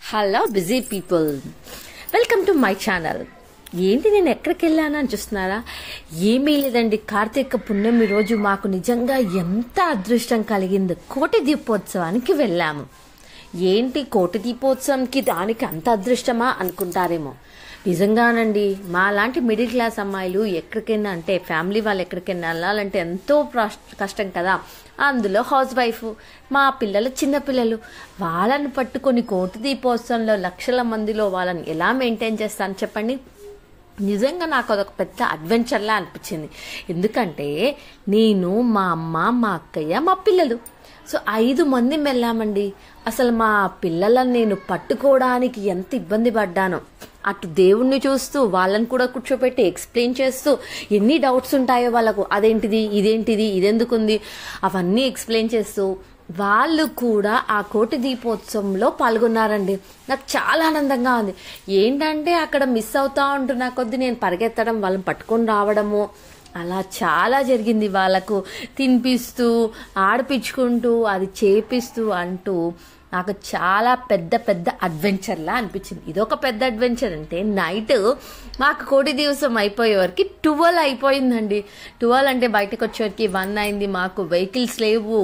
Hello busy people, welcome to my channel. ఏంటి నేను ఎక్కడికి వెళ్ళాను అని చూస్తున్నారా? ఏమీ లేదండి, కార్తీక పున్నమి రోజు మాకు నిజంగా ఎంత అదృష్టం కలిగింది. కోటి దీపోత్సవానికి వెళ్ళాము. ఏంటి కోటి దీపోత్సవంకి దానికి అంత అదృష్టమా అనుకుంటారేమో. నిజంగానండి, మా లాంటి మిడిల్ క్లాస్ అమ్మాయిలు ఎక్కడికైనా అంటే ఫ్యామిలీ వాళ్ళు ఎక్కడికైనా వెళ్ళాలంటే ఎంతో కష్టం కదా. అందులో హౌస్ వైఫ్, మా పిల్లలు చిన్నపిల్లలు, వాళ్ళని పట్టుకొని కోటి దీపోత్సవంలో లక్షల మందిలో వాళ్ళని ఎలా మెయింటైన్ చేస్తాను చెప్పండి. నిజంగా నాకు అదొక పెద్ద అడ్వెంచర్లా అనిపించింది. ఎందుకంటే నేను, మా అమ్మ, మా అక్కయ్య, మా పిల్లలు, సో 5 మంది వెళ్ళామండి. అసలు మా పిల్లలను నేను పట్టుకోవడానికి ఎంత ఇబ్బంది పడ్డానో. అటు దేవుణ్ణి చూస్తూ వాళ్ళని కూడా కూర్చోబెట్టి ఎక్స్ప్లెయిన్ చేస్తూ ఎన్ని డౌట్స్ ఉంటాయో వాళ్ళకు, అదేంటిది, ఇదేంటిది, ఇదెందుకుంది, అవన్నీ ఎక్స్ప్లెయిన్ చేస్తూ వాళ్ళు కూడా ఆ కోటి దీపోత్సవంలో పాల్గొన్నారండి. నాకు చాలా ఆనందంగా ఉంది. ఏంటంటే అక్కడ మిస్ అవుతా ఉంటున్నా కొద్దీ నేను పరిగెత్తడం, వాళ్ళని పట్టుకొని రావడము, అలా చాలా జరిగింది. వాళ్ళకు తినిపిస్తూ ఆడిపించుకుంటూ అది చేపిస్తూ అంటూ నాకు చాలా పెద్ద పెద్ద అడ్వెంచర్లా అనిపించింది. ఇదొక పెద్ద అడ్వెంచర్. అంటే నైట్ మాకు కోటి దివసం అయిపోయే వరకు 12 అయిపోయిందండి. 12 అంటే బయటకు వచ్చేవరకు 1 అయింది. మాకు వెహికల్స్ లేవు.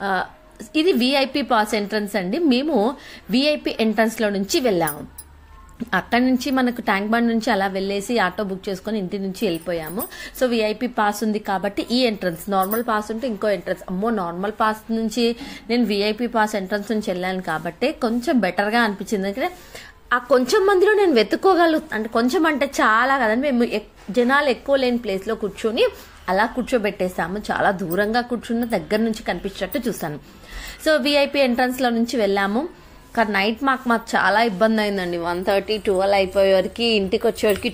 ఇది విఐపి పాస్ ఎంట్రన్స్ అండి. మేము విఐపి ఎంట్రన్స్ లో నుంచి వెళ్ళాము. అక్కడి నుంచి మనకు ట్యాంక్ బండ్ నుంచి అలా వెళ్ళేసి ఆటో బుక్ చేసుకుని ఇంటి నుంచి వెళ్ళిపోయాము. సో విఐపి పాస్ ఉంది కాబట్టి ఈ ఎంట్రన్స్, నార్మల్ పాస్ ఉంటే ఇంకో ఎంట్రన్స్. అమ్మో, నార్మల్ పాస్ నుంచి నేను విఐపి పాస్ ఎంట్రన్స్ నుంచి వెళ్ళాను కాబట్టి కొంచెం బెటర్గా అనిపించింది. ఎందుకంటే ఆ కొంచెం మందిలో నేను అంటే కొంచెం అంటే చాలా కదండి. మేము జనాలు ఎక్కువ లేని ప్లేస్ లో కూర్చొని అలా కూర్చోబెట్టేసాము. చాలా దూరంగా కూర్చున్న దగ్గర నుంచి కనిపించినట్టు చూసాను. సో విఐపి ఎంట్రన్స్ లో నుంచి వెళ్ళాము. కానీ నైట్ మాకు చాలా ఇబ్బంది అయిందండి. 1:30, 12 అయిపోయే వరకు, ఇంటికి వచ్చేవరకు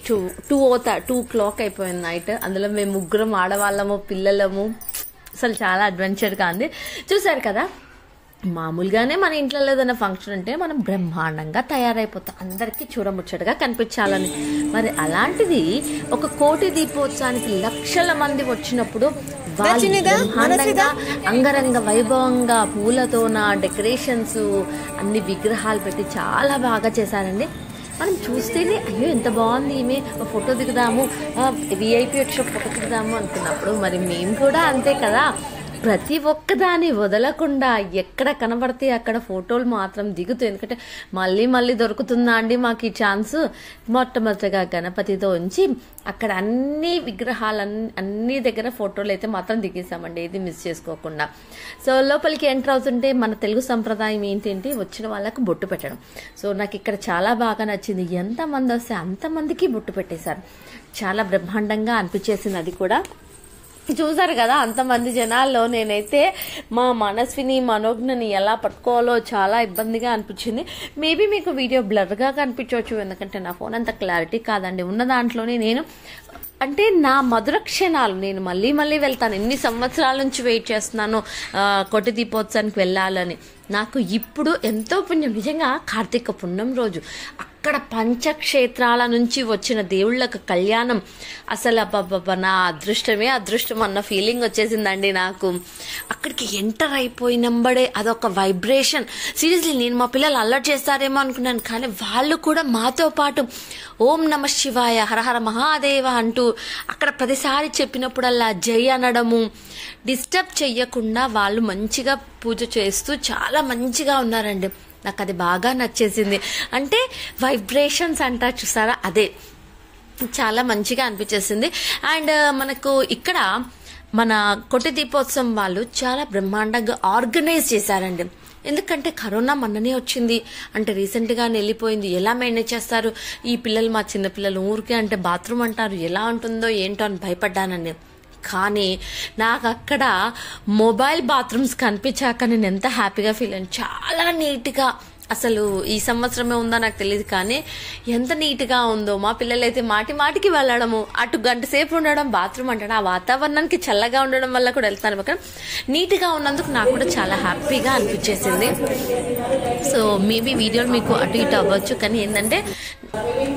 2 o'clock అయిపోయింది నైట్. అందులో మేము 3 ఆడవాళ్ళము, పిల్లలము. అసలు చాలా అడ్వెంచర్గా ఉంది. చూసారు కదా, మామూలుగానే మన ఇంట్లో ఏదైనా ఫంక్షన్ అంటే మనం బ్రహ్మాండంగా తయారైపోతాం, అందరికీ చూడముచ్చటగా కనిపించాలని. మరి అలాంటిది ఒక కోటి దీపోత్సవానికి లక్షల మంది వచ్చినప్పుడు వాళ్ళు బ్రహ్మాండంగా అంగరంగ వైభవంగా పూలతోన డెకరేషన్స్, అన్ని విగ్రహాలు పెట్టి చాలా బాగా చేశారండి. మనం చూస్తేనే అయ్యో ఎంత బాగుంది, ఈమె ఫోటో దిగుదాము, విఐపి వచ్చి ఫోటో దిగుదాము అనుకున్నప్పుడు మరి మేము కూడా అంతే కదా, ప్రతి ఒక్కదాన్ని వదలకుండా ఎక్కడ కనబడితే అక్కడ ఫోటోలు మాత్రం దిగుతూ. ఎందుకంటే మళ్ళీ మళ్ళీ దొరుకుతుందా అండి మాకు ఈ ఛాన్స్. మొట్టమొదటిగా గణపతితో ఉంచి అక్కడ అన్ని అన్ని దగ్గర ఫోటోలు అయితే మాత్రం దిగేసామండి, ఏది మిస్ చేసుకోకుండా. సో లోపలికి ఎంటర్ అవుతుంటే మన తెలుగు సంప్రదాయం ఏంటంటే వచ్చిన వాళ్ళకు బొట్టు పెట్టడం. సో నాకు ఇక్కడ చాలా బాగా నచ్చింది. ఎంతమంది వస్తే అంతమందికి బొట్టు పెట్టేశారు. చాలా బ్రహ్మాండంగా అనిపించేసింది. అది కూడా చూసారు కదా, అంతమంది జనాల్లో నేనైతే మా మనస్విని, మనోజ్ఞని ఎలా పట్టుకోవాలో చాలా ఇబ్బందిగా అనిపించింది. మేబీ మీకు వీడియో బ్లర్గా కనిపించవచ్చు, ఎందుకంటే నా ఫోన్ అంత క్లారిటీ కాదండి. ఉన్న దాంట్లోనే నేను అంటే నా మధుర క్షణాలు, నేను మళ్ళీ మళ్ళీ వెళ్తాను. ఎన్ని సంవత్సరాల నుంచి వెయిట్ చేస్తున్నాను కోటి దీపోత్సవానికి వెళ్ళాలని. నాకు ఇప్పుడు ఎంతో పుణ్యం. నిజంగా కార్తీక పున్నం రోజు అక్కడ పంచక్షేత్రాల నుంచి వచ్చిన దేవుళ్ళకు కళ్యాణం, అసలు అబ్బబ్బబ్బా నా అదృష్టమే అదృష్టం అన్న ఫీలింగ్ వచ్చేసిందండి నాకు. అక్కడికి ఎంటర్ అయిపోయినంబడే అదొక వైబ్రేషన్. సీరియస్లీ నేను మా పిల్లలు అల్లరి చేస్తారేమో అనుకున్నాను, కానీ వాళ్ళు కూడా మాతో పాటు ఓం నమ శివాయ, హరహర మహాదేవ అంటూ అక్కడ ప్రతిసారి చెప్పినప్పుడల్లా జై అనడము, డిస్టర్బ్ చెయ్యకుండా వాళ్ళు మంచిగా పూజ చేస్తూ చాలా మంచిగా ఉన్నారండి. నాకు అది బాగా నచ్చేసింది. అంటే వైబ్రేషన్స్ అంటారు చూసారా, అదే చాలా మంచిగా అనిపించేసింది. అండ్ మనకు ఇక్కడ మన కోటి దీపోత్సవం వాళ్ళు చాలా బ్రహ్మాండంగా ఆర్గనైజ్ చేశారండి. ఎందుకంటే కరోనా మొన్ననే వచ్చింది, అంటే రీసెంట్గా వెళ్ళిపోయింది. ఎలా మేనేజ్ చేస్తారు ఈ పిల్లలు, మా చిన్నపిల్లలు ఊరికే అంటే బాత్రూమ్ అంటారు, ఎలా ఉంటుందో ఏంటో అని భయపడ్డానండి. కానీ నాకు అక్కడ మొబైల్ బాత్రూమ్స్ కనిపించాక నేను ఎంత హ్యాపీగా ఫీల్ అయ్యాను. చాలా నీట్గా, అసలు ఈ సంవత్సరమే ఉందా నాకు తెలియదు, కానీ ఎంత నీట్గా ఉందో. మా పిల్లలైతే మాటికి వెళ్ళడము, అటు గంట సేపు ఉండడం, బాత్రూమ్ అంటాడు, ఆ వాతావరణానికి చల్లగా ఉండడం వల్ల కూడా వెళ్తాను. కానీ నీట్గా ఉన్నందుకు నాకు కూడా చాలా హ్యాపీగా అనిపించేసింది. సో మేబీ వీడియోలు మీకు అటు ఇటు అవ్వచ్చు, కానీ ఏంటంటే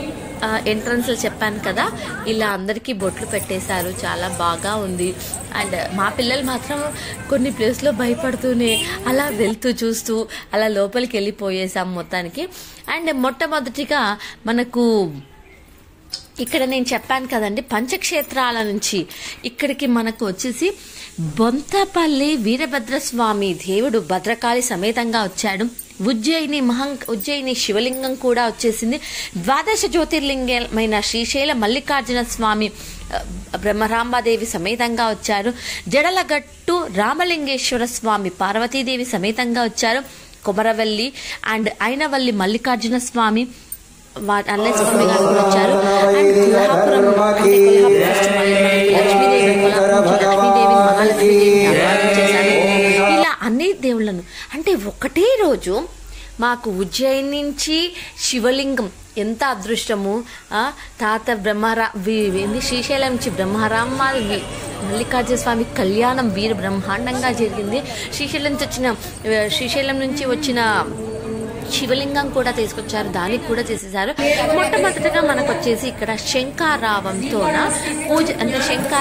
ఎంట్రన్స్లో చెప్పాను కదా, ఇలా అందరికీ బొట్లు పెట్టేశారు, చాలా బాగా ఉంది. అండ్ మా పిల్లలు మాత్రం కొన్ని ప్లేస్లో భయపడుతూనే అలా వెళ్తూ చూస్తూ అలా లోపలికి వెళ్ళిపోయేసాం మొత్తానికి. అండ్ మొట్టమొదటిగా మనకు ఇక్కడ నేను చెప్పాను కదండి, పంచక్షేత్రాల నుంచి ఇక్కడికి మనకు వచ్చేసి బొంతపల్లి వీరభద్రస్వామి దేవుడు భద్రకాళి సమేతంగా వచ్చాడు. ఉజ్జయిని శివలింగం కూడా వచ్చేసింది. ద్వాదశ జ్యోతిర్లింగమైన శ్రీశైల మల్లికార్జున స్వామి బ్రహ్మరాంబాదేవి సమేతంగా వచ్చారు. జడలగట్టు రామలింగేశ్వర స్వామి పార్వతీదేవి సమేతంగా వచ్చారు. కొమరవల్లి అండ్ అయినవల్లి మల్లికార్జున స్వామి అన్నయ్య స్వామి గారు కూడా వచ్చారు. అండ్ కొల్హాపురం అంటే లక్ష్మీదేవి మహాలక్ష్మీదేవిని చేశారు. ఇలా అన్ని దేవుళ్ళను అంటే ఒకటే రోజు మాకు ఉజ్జయిని నుంచి శివలింగం ఎంత అదృష్టము. తాత శ్రీశైలం నుంచి బ్రహ్మరామ మల్లికార్జున స్వామి కళ్యాణం వీర బ్రహ్మాండంగా జరిగింది. శ్రీశైలం నుంచి వచ్చిన శివలింగం కూడా తీసుకొచ్చారు, దానికి కూడా చేసేసారు. మొట్టమొదటిగా మనకు వచ్చేసి ఇక్కడ శంఖారావంతో పూజ అంటే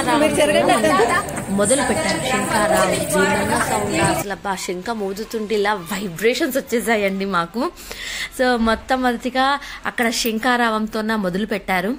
మొదలు పెట్టారు. శంఖారావం సౌండ్ అసలు శంఖ మోదుతుంటే ఇలా వైబ్రేషన్స్ వచ్చేసాయండి మాకు. సో మొట్టమొదటిగా అక్కడ శంఖారావంతో మొదలు పెట్టారు.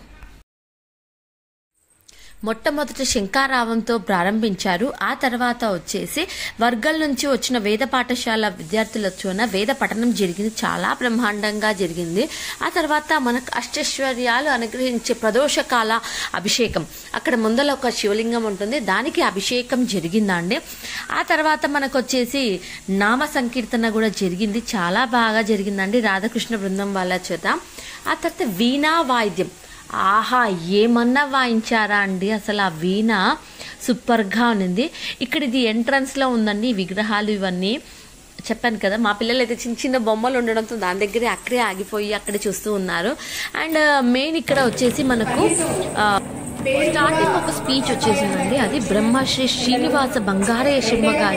మొట్టమొదటి శంఖారావంతో ప్రారంభించారు. ఆ తర్వాత వచ్చేసి వర్గాల నుంచి వచ్చిన వేద పాఠశాల విద్యార్థులతోన వేద పఠనం జరిగింది, చాలా బ్రహ్మాండంగా జరిగింది. ఆ తర్వాత మనకు అష్టైశ్వర్యాలు అనుగ్రహించే ప్రదోషకాల అభిషేకం, అక్కడ ముందర ఒక శివలింగం ఉంటుంది, దానికి అభిషేకం జరిగిందండి. ఆ తర్వాత మనకు వచ్చేసి నామ సంకీర్తన కూడా జరిగింది, చాలా బాగా జరిగిందండి రాధాకృష్ణ బృందం వాళ్ళ చేత. ఆ తర్వాత వీణా వాయిద్యం, ఆహా ఏమన్నా వాయించారా అండి, అసలు ఆ వీణ సూపర్గా ఉన్నింది. ఇక్కడ ఇది ఎంట్రన్స్లో ఉందండి విగ్రహాలు ఇవన్నీ. చెప్పాను కదా మా పిల్లలు అయితే చిన్న చిన్న బొమ్మలు ఉండడంతో దాని దగ్గరే అక్కడే ఆగిపోయి అక్కడే చూస్తూ ఉన్నారు. అండ్ మెయిన్ ఇక్కడ వచ్చేసి మనకు స్టార్టింగ్ ఒక స్పీచ్ వచ్చేసిందండి, అది బ్రహ్మశ్రీ శ్రీనివాస బంగారయ్య శర్మ గారి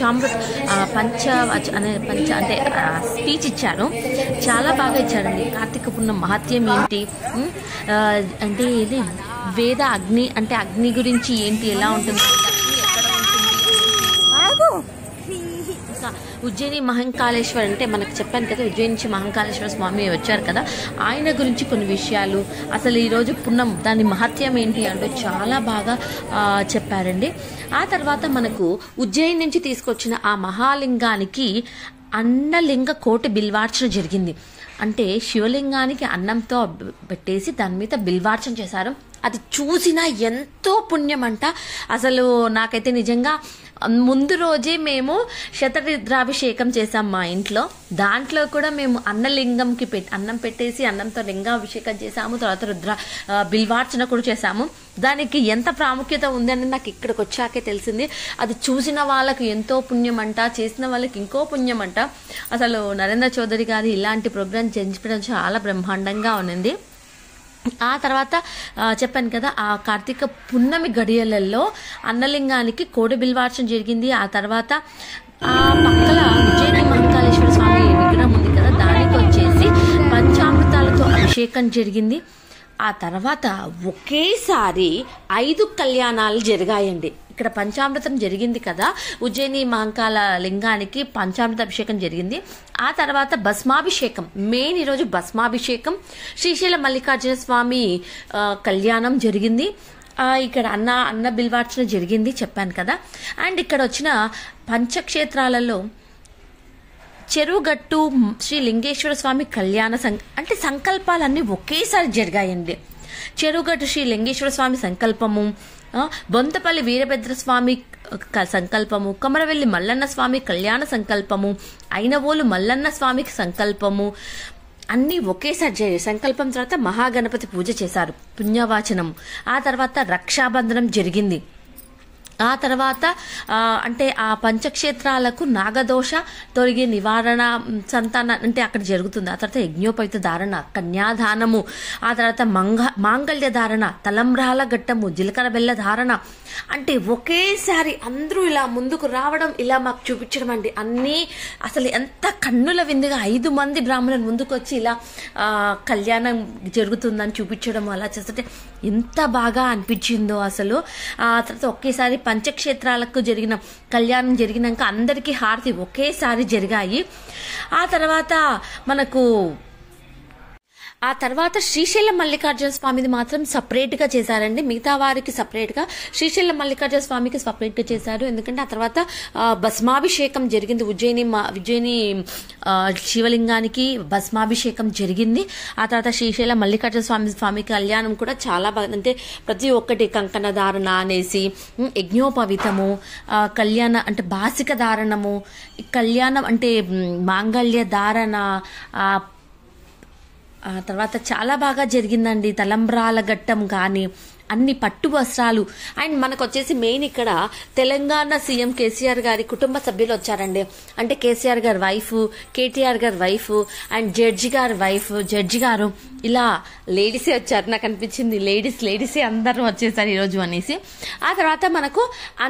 అంటే స్పీచ్ ఇచ్చారు, చాలా బాగా ఇచ్చారండి. కార్తీక పుణ్యం మహత్యం ఏంటి అంటే ఇది వేద అగ్ని అంటే అగ్ని గురించి ఏంటి, ఎలా ఉంటుంది, ఉజ్జయిని మహంకాళేశ్వర్ అంటే మనకు చెప్పాను కదా, ఉజ్జయిని నుంచి మహంకాళేశ్వర స్వామి వచ్చారు కదా, ఆయన గురించి కొన్ని విషయాలు, అసలు ఈరోజు పుణ్యం దాని మహత్యం ఏంటి అంటే చాలా బాగా చెప్పారండి. ఆ తర్వాత మనకు ఉజ్జయిని నుంచి తీసుకొచ్చిన ఆ మహాలింగానికి అన్నలింగ కోటి బిల్వార్చన జరిగింది. అంటే శివలింగానికి అన్నంతో పెట్టేసి దాని మీద బిల్వార్చన చేశారు. అది చూసినా ఎంతో పుణ్యం అంట. అసలు నాకైతే నిజంగా ముందు రోజే మేము శతరుద్రాభిషేకం చేసాం మా ఇంట్లో, దాంట్లో కూడా మేము అన్నలింగంకి అన్నం పెట్టేసి అన్నంతో లింగాభిషేకం చేసాము, తర్వాత బిల్వార్చన కూడా చేసాము. దానికి ఎంత ప్రాముఖ్యత ఉందని నాకు ఇక్కడికి వచ్చాకే తెలిసింది. అది చూసిన వాళ్ళకి ఎంతో పుణ్యం అంట, చేసిన వాళ్ళకి ఇంకో పుణ్యం అంట. అసలు నరేంద్ర చౌదరి గారు ఇలాంటి ప్రోగ్రాం చేయించడం చాలా బ్రహ్మాండంగా ఉన్నింది. ఆ తర్వాత చెప్పాను కదా, ఆ కార్తీక పున్నమి గడియలలో అన్నలింగానికి కోడి బిల్వార్చన జరిగింది. ఆ తర్వాత ఆ పక్కల ఉజ్జయిని మహంకాళేశ్వర స్వామి విగ్రహం ఉంది కదా, దానికి వచ్చేసి పంచామృతాలతో అభిషేకం జరిగింది. ఆ తర్వాత ఒకేసారి 5 కళ్యాణాలు జరిగాయండి. ఇక్కడ పంచామృతం జరిగింది కదా, ఉజ్జయిని మహంకాళ లింగానికి పంచామృత అభిషేకం జరిగింది. ఆ తర్వాత భస్మాభిషేకం, మెయిన్ ఈరోజు భస్మాభిషేకం, శ్రీశైల మల్లికార్జున స్వామి కళ్యాణం జరిగింది. ఇక్కడ అన్న బిల్వార్చన జరిగింది చెప్పాను కదా. అండ్ ఇక్కడ వచ్చిన పంచక్షేత్రాలలో చెరువుగట్టు శ్రీ లింగేశ్వర స్వామి కళ్యాణ అంటే సంకల్పాలన్నీ ఒకేసారి జరిగాయండి. చెరువుగట్టు శ్రీ లింగేశ్వర స్వామి సంకల్పము, బొంతపల్లి వీరభద్రస్వామి సంకల్పము, కొమరవెల్లి మల్లన్న స్వామి కళ్యాణ సంకల్పము, అయినవోలు మల్లన్న స్వామికి సంకల్పము, అన్నీ ఒకేసారి సంకల్పం తర్వాత మహాగణపతి పూజ చేశారు, పుణ్యవాచనం. ఆ తర్వాత రక్షాబంధనం జరిగింది. ఆ తర్వాత అంటే ఆ పంచక్షేత్రాలకు నాగదోష తొలగి నివారణ సంతాన అంటే అక్కడ జరుగుతుంది. ఆ తర్వాత యజ్ఞోపయుత ధారణ, కన్యాదానము, ఆ తర్వాత మాంగళ్య ధారణ, తలంబ్రాల ఘట్టము, జీలకర్ర బెల్ల ధారణ. అంటే ఒకేసారి అందరూ ఇలా ముందుకు రావడం, ఇలా మాకు చూపించడం అండి. అన్నీ అసలు ఎంత కన్నుల విందుగా 5 మంది బ్రాహ్మణులు ముందుకు వచ్చి ఇలా కళ్యాణం జరుగుతుందని చూపించడం, అలా చేస్తుంటే ఎంత బాగా అనిపించిందో అసలు. ఆ తర్వాత ఒకేసారి పంచక్షేత్రాలకు జరిగిన కళ్యాణం జరిగినాక అందరికీ హారతి ఒకేసారి జరిగాయి. ఆ తర్వాత శ్రీశైలం మల్లికార్జున స్వామిది మాత్రం సపరేట్గా చేశారండి. మిగతా వారికి సపరేట్గా, శ్రీశైలం మల్లికార్జున స్వామికి సపరేట్గా చేశారు. ఎందుకంటే ఆ తర్వాత భస్మాభిషేకం జరిగింది. ఉజ్జయిని శివలింగానికి భస్మాభిషేకం జరిగింది. ఆ తర్వాత శ్రీశైలం మల్లికార్జున స్వామి కళ్యాణం కూడా చాలా బాగా, అంటే ప్రతి ఒక్కటి కంకణ ధారణ అనేసి, యజ్ఞోపవితము, కళ్యాణ అంటే బాసిక ధారణము, కళ్యాణం అంటే మాంగళ్య ధారణ, ఆ తర్వాత చాలా బాగా జరిగిందండి. తలంబ్రాల ఘట్టం కానీ అన్ని పట్టు వస్త్రాలు. అండ్ మనకు వచ్చేసి మెయిన్ ఇక్కడ తెలంగాణ సీఎం కేసీఆర్ గారి కుటుంబ సభ్యులు వచ్చారండి. అంటే కేసీఆర్ గారి వైఫ్, కేటీఆర్ గారి వైఫ్ అండ్ జడ్జి గారి వైఫ్, జడ్జి గారు, ఇలా లేడీసే వచ్చారు. నాకు అనిపించింది లేడీసే అందరూ వచ్చేసారు ఈరోజు అనేసి. ఆ తర్వాత మనకు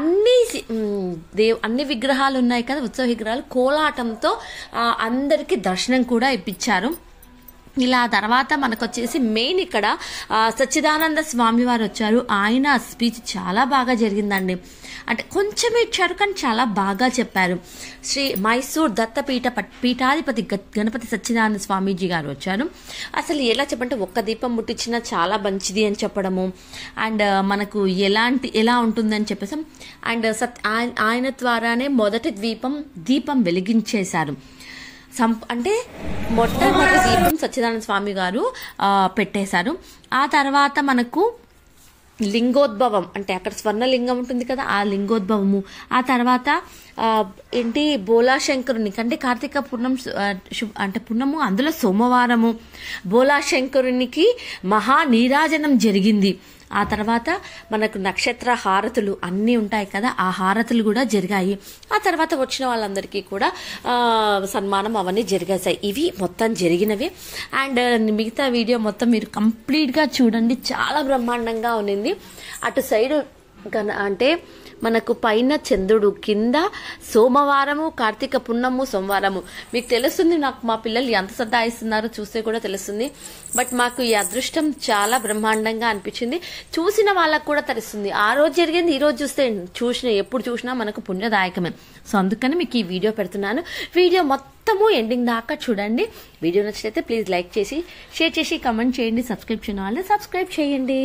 అన్ని విగ్రహాలు ఉన్నాయి కదా, ఉత్సవ విగ్రహాలు, కోలాటంతో అందరికీ దర్శనం కూడా ఇప్పించారు. ఇలా తర్వాత మనకు వచ్చేసి మెయిన్ ఇక్కడ సచ్చిదానంద స్వామి వారు వచ్చారు. ఆయన స్పీచ్ చాలా బాగా జరిగిందండి. అంటే కొంచెమే ఇచ్చారు కానీ చాలా బాగా చెప్పారు. శ్రీ మైసూర్ దత్తపీఠ పీఠాధిపతి గణపతి సచ్చిదానంద స్వామీజీ గారు వచ్చారు. అసలు ఎలా చెప్పంటే ఒక్క దీపం ముట్టించినా చాలా మంచిది అని చెప్పడము, అండ్ మనకు ఎలా ఉంటుందని చెప్పేసాం. అండ్ ఆయన ద్వారానే మొదటి దీపం వెలిగించేశారు. అంటే మొట్టమొదటి దీపం సచ్చిదానంద స్వామి గారు పెట్టేశారు. ఆ తర్వాత మనకు లింగోద్భవం, అంటే అక్కడ స్వర్ణలింగం ఉంటుంది కదా, ఆ లింగోద్భవము. ఆ తర్వాత బోలాశంకరునికి, అంటే కార్తీక పూర్ణం అంటే పున్నము, అందులో సోమవారము బోలాశంకరునికి మహా నీరాజనం జరిగింది. ఆ తర్వాత మనకు నక్షత్ర హారతులు అన్నీ ఉంటాయి కదా, ఆ హారతులు కూడా జరిగాయి. ఆ తర్వాత వచ్చిన వాళ్ళందరికీ కూడా సన్మానం అవన్నీ జరిగేసాయి. ఇవి మొత్తం జరిగినవి. అండ్ మిగతా వీడియో మొత్తం మీరు కంప్లీట్గా చూడండి, చాలా బ్రహ్మాండంగా ఉన్నింది. అటు సైడ్ అంటే మనకు పైన చంద్రుడు, కింద సోమవారము, కార్తీక పున్నము, సోమవారము. మీకు తెలుస్తుంది నాకు మా పిల్లలు ఎంత సతాయిస్తున్నారో చూస్తే కూడా తెలుస్తుంది. బట్ మాకు ఈ అదృష్టం చాలా బ్రహ్మాండంగా అనిపించింది. చూసిన వాళ్ళకు కూడా తెలుస్తుంది. ఆ రోజు జరిగింది ఈ రోజు చూస్తే ఎప్పుడు చూసినా మనకు పుణ్యదాయకమే. సో అందుకని మీకు ఈ వీడియో పెడుతున్నాను. వీడియో మొత్తము ఎండింగ్ దాకా చూడండి. వీడియో నచ్చితే ప్లీజ్ లైక్ చేసి, షేర్ చేసి, కమెంట్ చేయండి. సబ్స్క్రైబ్ చేయని వాళ్ళు సబ్స్క్రైబ్ చేయండి.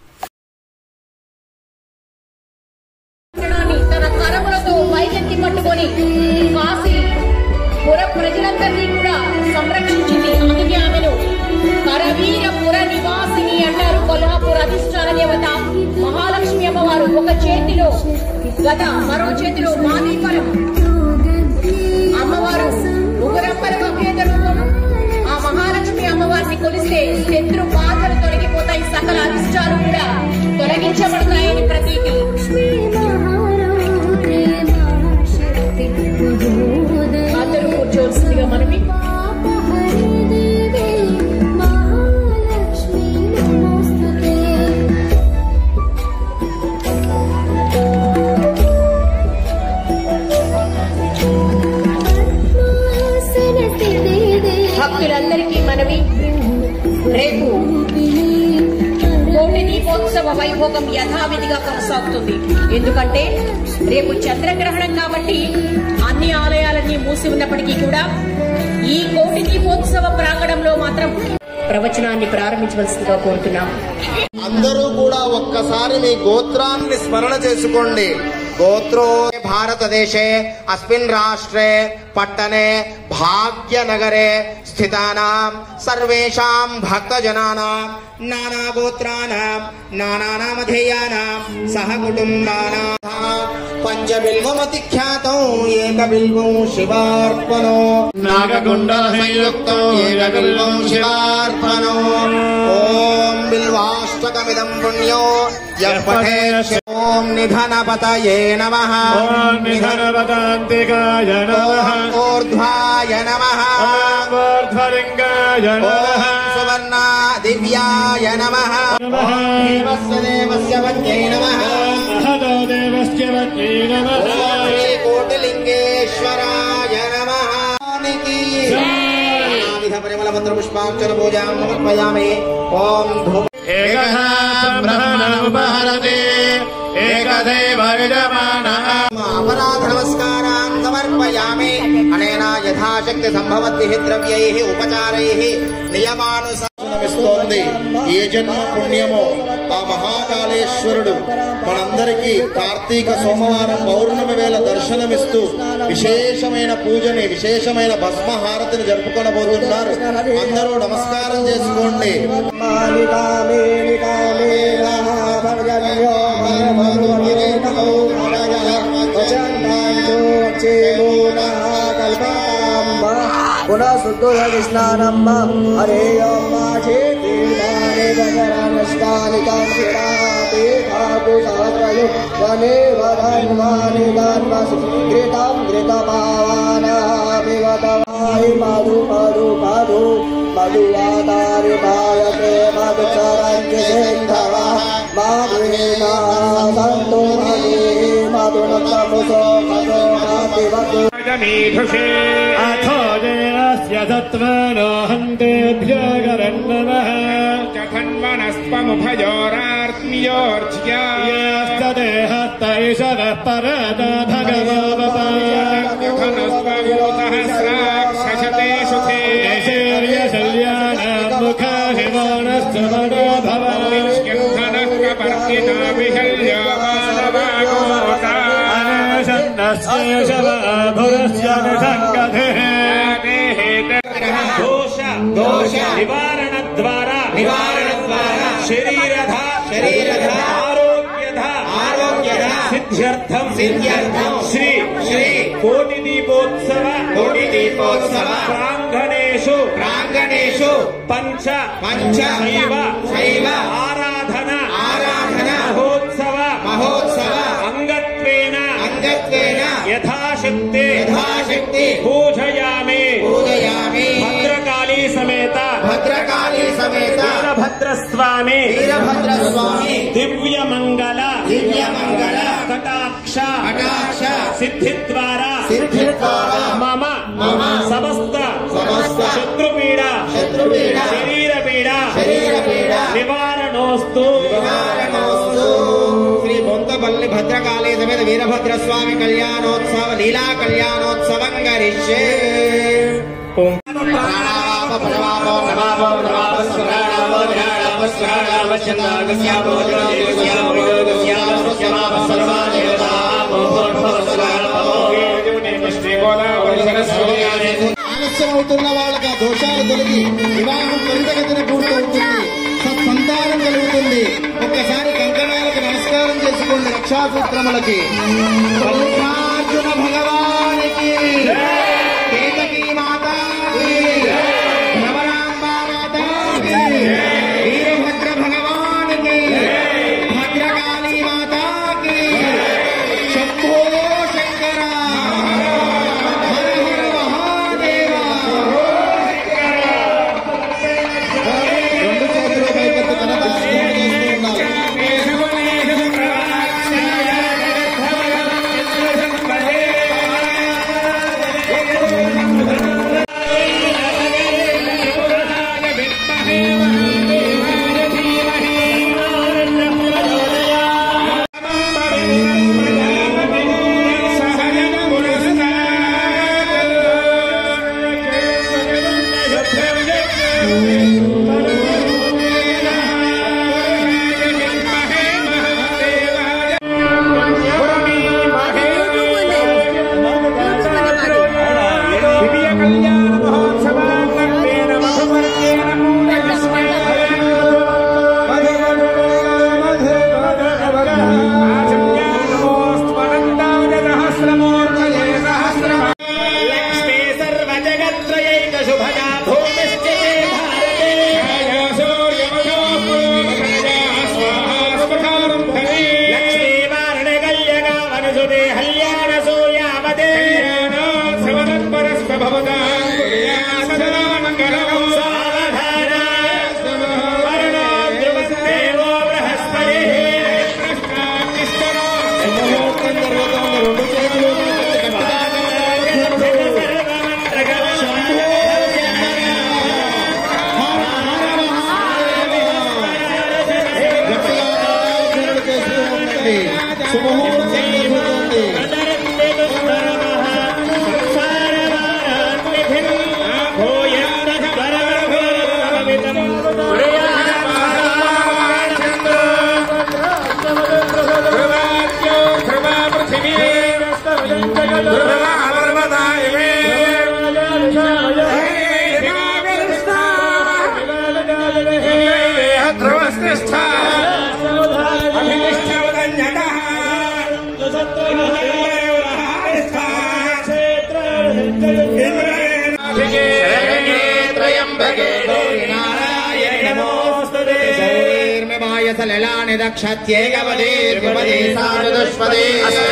తన కరములతో పైకెత్తి పట్టుకొని కాశీ పుర ప్రజలందరినీ కూడా సంరక్షించింది. అందుకే ఆమెను కరవీర పుర నివాసిని అంటారు. కొల్హాపూర్ అధిష్టాన దేవత మహాలక్ష్మి అమ్మవారు. ఒక చేతిలో గద, మరో చేతిలో మాదీపరం. అమ్మవారు ముగ్గురమ్మల అభేద రూపం. ఆ మహాలక్ష్మి అమ్మవారిని కొలిస్తే శత్రు బాధలు తొలగిపోతాయి, సకల అరిష్టాలు కూడా తొలగించబడతాయని ప్రతీకి. అందరూ కూర్చోవలసిందిగా మనవి. భక్తులందరికీ మనవి, రేపు కోటి దీపోత్సవ వైభోగం యథావిధిగా కొనసాగుతుంది. ఎందుకంటే రేపు చంద్రగ్రహణం కాబట్టి అన్ని ఆలయాలన్నీ మూసి ఉన్నప్పటికీ కూడా ఈ కోటి దీపోత్సవ ప్రాంగణంలో మాత్రం ప్రవచనాన్ని ప్రారంభించవలసిందిగా కోరుతున్నాం. అందరూ కూడా ఒక్కసారి మీ గోత్రాన్ని స్మరణ చేసుకోండి. గోత్రో భారతదేశే అస్మిన్ రాష్ట్రే పట్టణే భాగ్యనగరే స్థితానాం సర్వేషాం భక్తజనానాం నానా గోత్రానాం నానానామధేయానాం సహ కుటుంబానాం పంచబిల్వమతిఖ్యాతం ఏకబిల్వం శివార్పణో నాగగుండల సంయుక్తం ఏకబిల్వం శివార్పణో ఓం బిల్వాష్టకమిదం పుణ్యో ఓం నిధనపతయే నమః ఓం నిధనపతాంతికాయ నమః ఊర్ధ్వాయ నమః ఊర్ధ్వలింగాయ నమః సువర్ణ దివ్యాయ నమః దేవస్య దేవస్య వజ్ఞే నమః అహదో దేవస్య వజ్ఞే నమః కోటిలింగేశ్వరాయ నమః పరిమళ మంత్ర పుష్పాంచన పూజాం సమర్పయామి. ఓం ధూప ఏకః బ్రహ్మణముపహరతి ఏకదేవ యజమానః అపరాధ నమస్కారాన్ సమర్పయామి. అనేన యథాశక్తి సంభవద్భిః ద్రవ్యైః ఉపచారైః నియమానుసారమిస్తోంది. ఏ జన్మ పుణ్యమో ఆ మహాకాళేశ్వరుడు మనందరికీ కార్తీక సోమవారం పౌర్ణమి వేళ దర్శనమిస్తూ విశేషమైన పూజని విశేషమైన భస్మహారతిని జరుపుకొనబోతున్నారు. అందరూ నమస్కారం చేసుకోండి. पुनः शुद्धोदस्नानम् हरे माघे तीर्थानि भजनष्टानि कान्तिराते ठाकुसहस्रयो गणे वधन्वानि धर्मसु घृतं घृतपावानामिवतवाहि मधु मधु मधु मधुवातारि भायते मधुचरञ्जसेन्धवः माधुना सन्तु मधे मधुनतमुसो मधो मातिवतु अथो देवस्य तत्त्वानो हन्तेभ्यो गरन्नमः यस्तदेहस्त ईशवः परादा भगवो शैशल्यानां मुखा हिमोनश्च मनो भवन्नस्येषवाभुरस्य निषङ्गतिः दोष निवारणद्वारा शरीरध आरोग्यध सिद्ध्यर्थं श्री कोटिदीपोत्सव प्राङ्गणेषु पंच शैव आराधना महोत्सव अंगत्वेन यथाशक्ति पूजयामि भद्रकाली समेत वीरभद्रस्वामी दिव्यमंगल कटाक्ष सिद्धिद्वारा मम समस्त शत्रुपीड़ा शरीरपीड़ा निवारणोस्तु శ్రీ బొంతపల్లి భద్రకాళీ సమేత వీరభద్ర స్వామి కళ్యాణోత్సవ లీలా కళ్యాణోత్సవం గరిష్యే. ఆలస్యం అవుతున్న వాళ్ళకి ఆ దోషాలు తొలగి వివాహం త్వరితగతిన పూర్తవుతుంది. సత్సంతానం కలుగుతుంది. ఒక్కసారి కంకణాలకు నమస్కారం చేసుకోండి. రక్షాసూత్రములకి మల్లికార్జున భగవానికి కేతకీ మాతాకి నవరాంబా మాతాకి వీరభద్ర భగవానికి భద్రకాళీ మాతాకి శంభో శంకర హర హర మహాదేవ. రెండు చేతులు పైకెత్తి తన దర్శనం చేస్తూ ఉన్నారు. लक्ष्मी सर्वजगत्रयैकशुभजा भूमिश्च भारते జరుగుతోంది, శుభముహూర్తం జరుగుతోంది. లలాని దక్షత్యేకవదే త్రిపదే సారదుష్పదే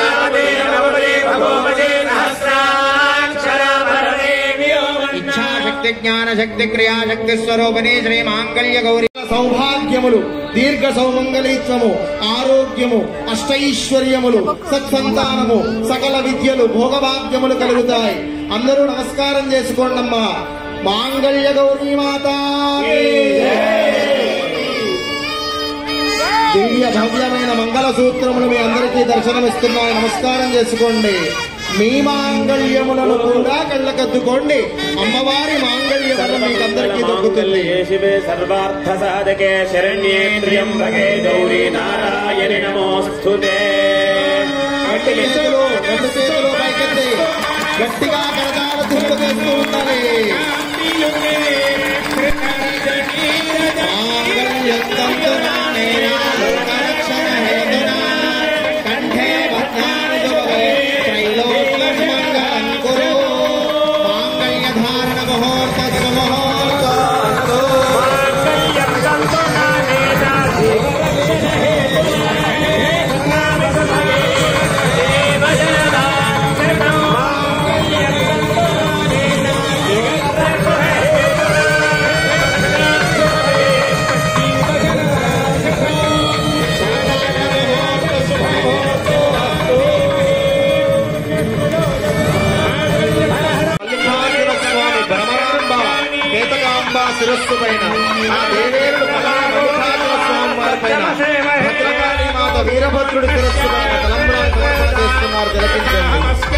ఇచ్ఛాశక్తి జ్ఞానశక్తి క్రియాశక్తి స్వరూపిణి శ్రీ మాంగళ్య గౌరీ. సౌభాగ్యములు, దీర్ఘ సౌమంగళీత్వము, ఆరోగ్యము, అష్టైశ్వర్యములు, సత్సంతానము, సకల విద్యలు, భోగభాగ్యములు కలుగుతాయి. అందరూ నమస్కారం చేసుకోండమ్మా. మాంగళ్య గౌరీ మాత దివ్య భవ్యమైన మంగళ సూత్రములు మీ అందరికీ దర్శనమిస్తున్నాయి. నమస్కారం చేసుకోండి. మీ మాంగళ్యములను కూడా కళ్ళకద్దుకోండి. అమ్మవారి మాంగళ్యములు మీకు అందరికీ దొరుకుతుంది. శివే సర్వార్థ సాధకే శరణ్యే త్ర్యంబకే గౌరీ నారాయణి నమోస్తుతే. రెండు చేతులు పైకెత్తి గట్టిగా కరతాళ ధ్వనులు చేస్తూ ఉండాలి. శిరస్సు పైన దేవేరుడు స్వామి వారి పైన భద్రకాళీ మాత వీరభద్రుడి శిరస్సు పైన తలంబ్రాలు సమర్పణ చేస్తున్నారు. తిలకించండి.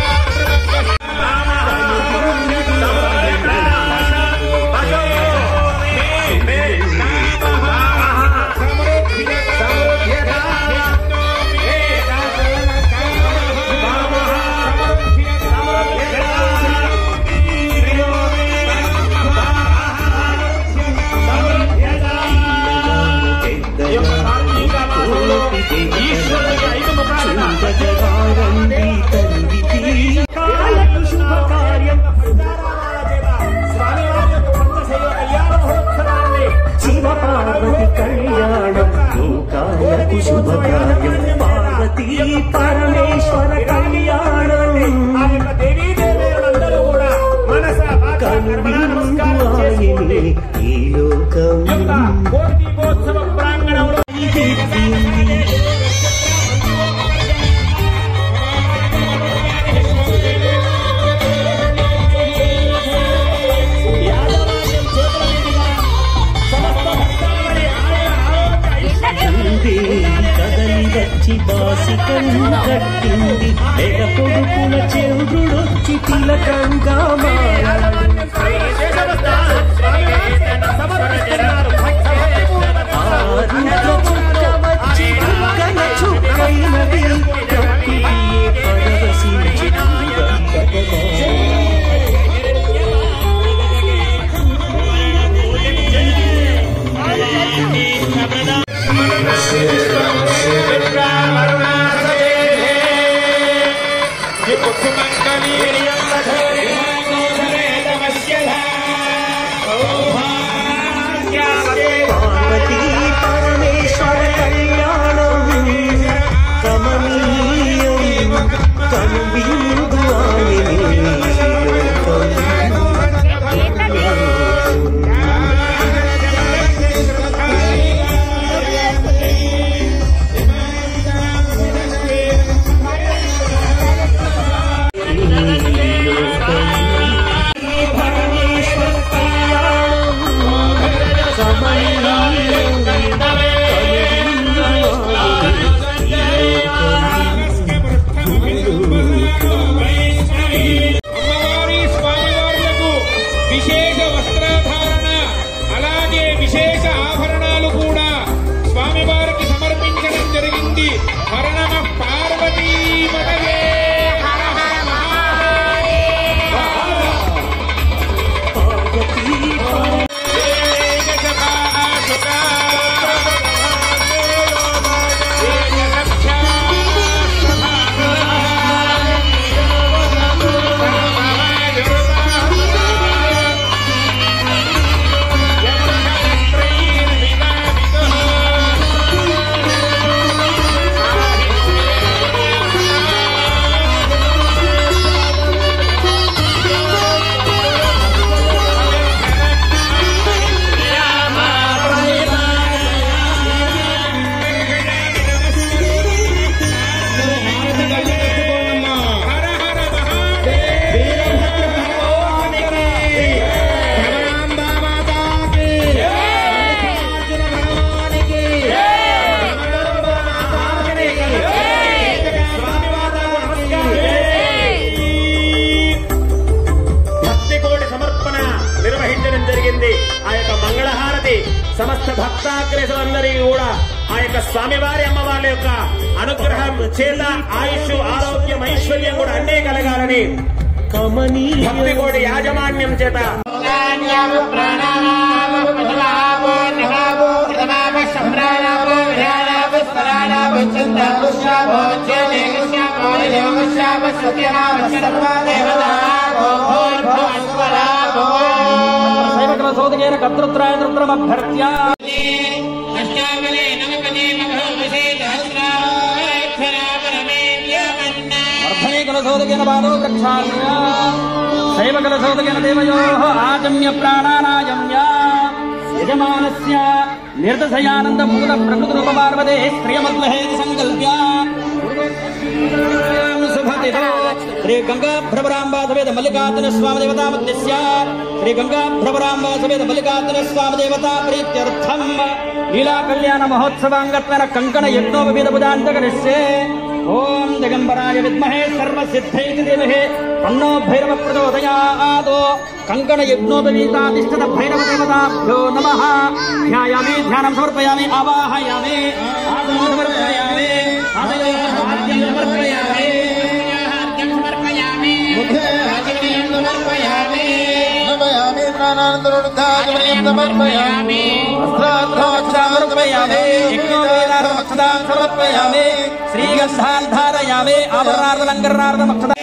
శుభకార్యం పార్వతీ పరమేశ్వర కళ్యాణం దేవీదేవులందరూ కూడా మనస కనువిందువాయిని ఈ లోకం కోటి దీపోత్సవ ప్రాంగణంలో కదలి వచ్చి బాసి కన్ను కట్టింది. లేక పొడుపుల చంద్రుడొచ్చి తిలకంగా మారాడు. చుక్క వచ్చి చుక్కన చుక్కైనది పరవశించి పార్వతీ పరమేశ్వర కళ్యాణం కమనీయం కనువిందువాయిని ఆ యొక్క మంగళహారతి సమస్త భక్తాగ్రేసులందరికీ కూడా ఆ యొక్క స్వామివారి అమ్మవారి యొక్క అనుగ్రహం చేత ఆయుష్ ఆరోగ్యం ఐశ్వర్యం కూడా అన్నీ కలగాలని భక్తి కోటి యాజమాన్యం చేత సోదగేన కర్తృత్రాయ రుద్రమభ్యర్త్య సోదగేన బాలో వృక్షాయ శైవకల సోదగేన దేవయోః ఆజమ్య ప్రాణానాయమ్య యజమానస్య నిర్దశయానంద మూల ప్రకృతి రూపమార్వదే శ్రియమద్వహేతి సంకల్ప్య శ్రీ గంగా భ్రమరాంబా సమేత మల్లికార్జున స్వామి దేవతా మధ్యస్య శ్రీ గంగా భ్రమరాంబా సమేత మల్లికార్జున స్వామి దేవతా ప్రీత్యర్థం లీలా కళ్యాణ మహోత్సవాంగత్వేన కంకణ యజ్ఞోపవీత భుజాంతకరిష్యే ఓం దిగంబరాయ విద్మహే సర్వసిద్ధైతి ధీమహి తన్నో భైరవ ప్రచోదయాత్ కంకణ యజ్ఞోపవీతాధిష్ఠిత భైరవ దేవతాభ్యో నమః ధ్యాయామి ధ్యానం సమర్పయామి ఆవాహయామి ఆసనం సమర్పయామి ఆసనం సమర్పయామి సమర్పయామి శ్రీగంధాన్ ధారయామి ఆభరణార్థలంకరణార్థమక్షత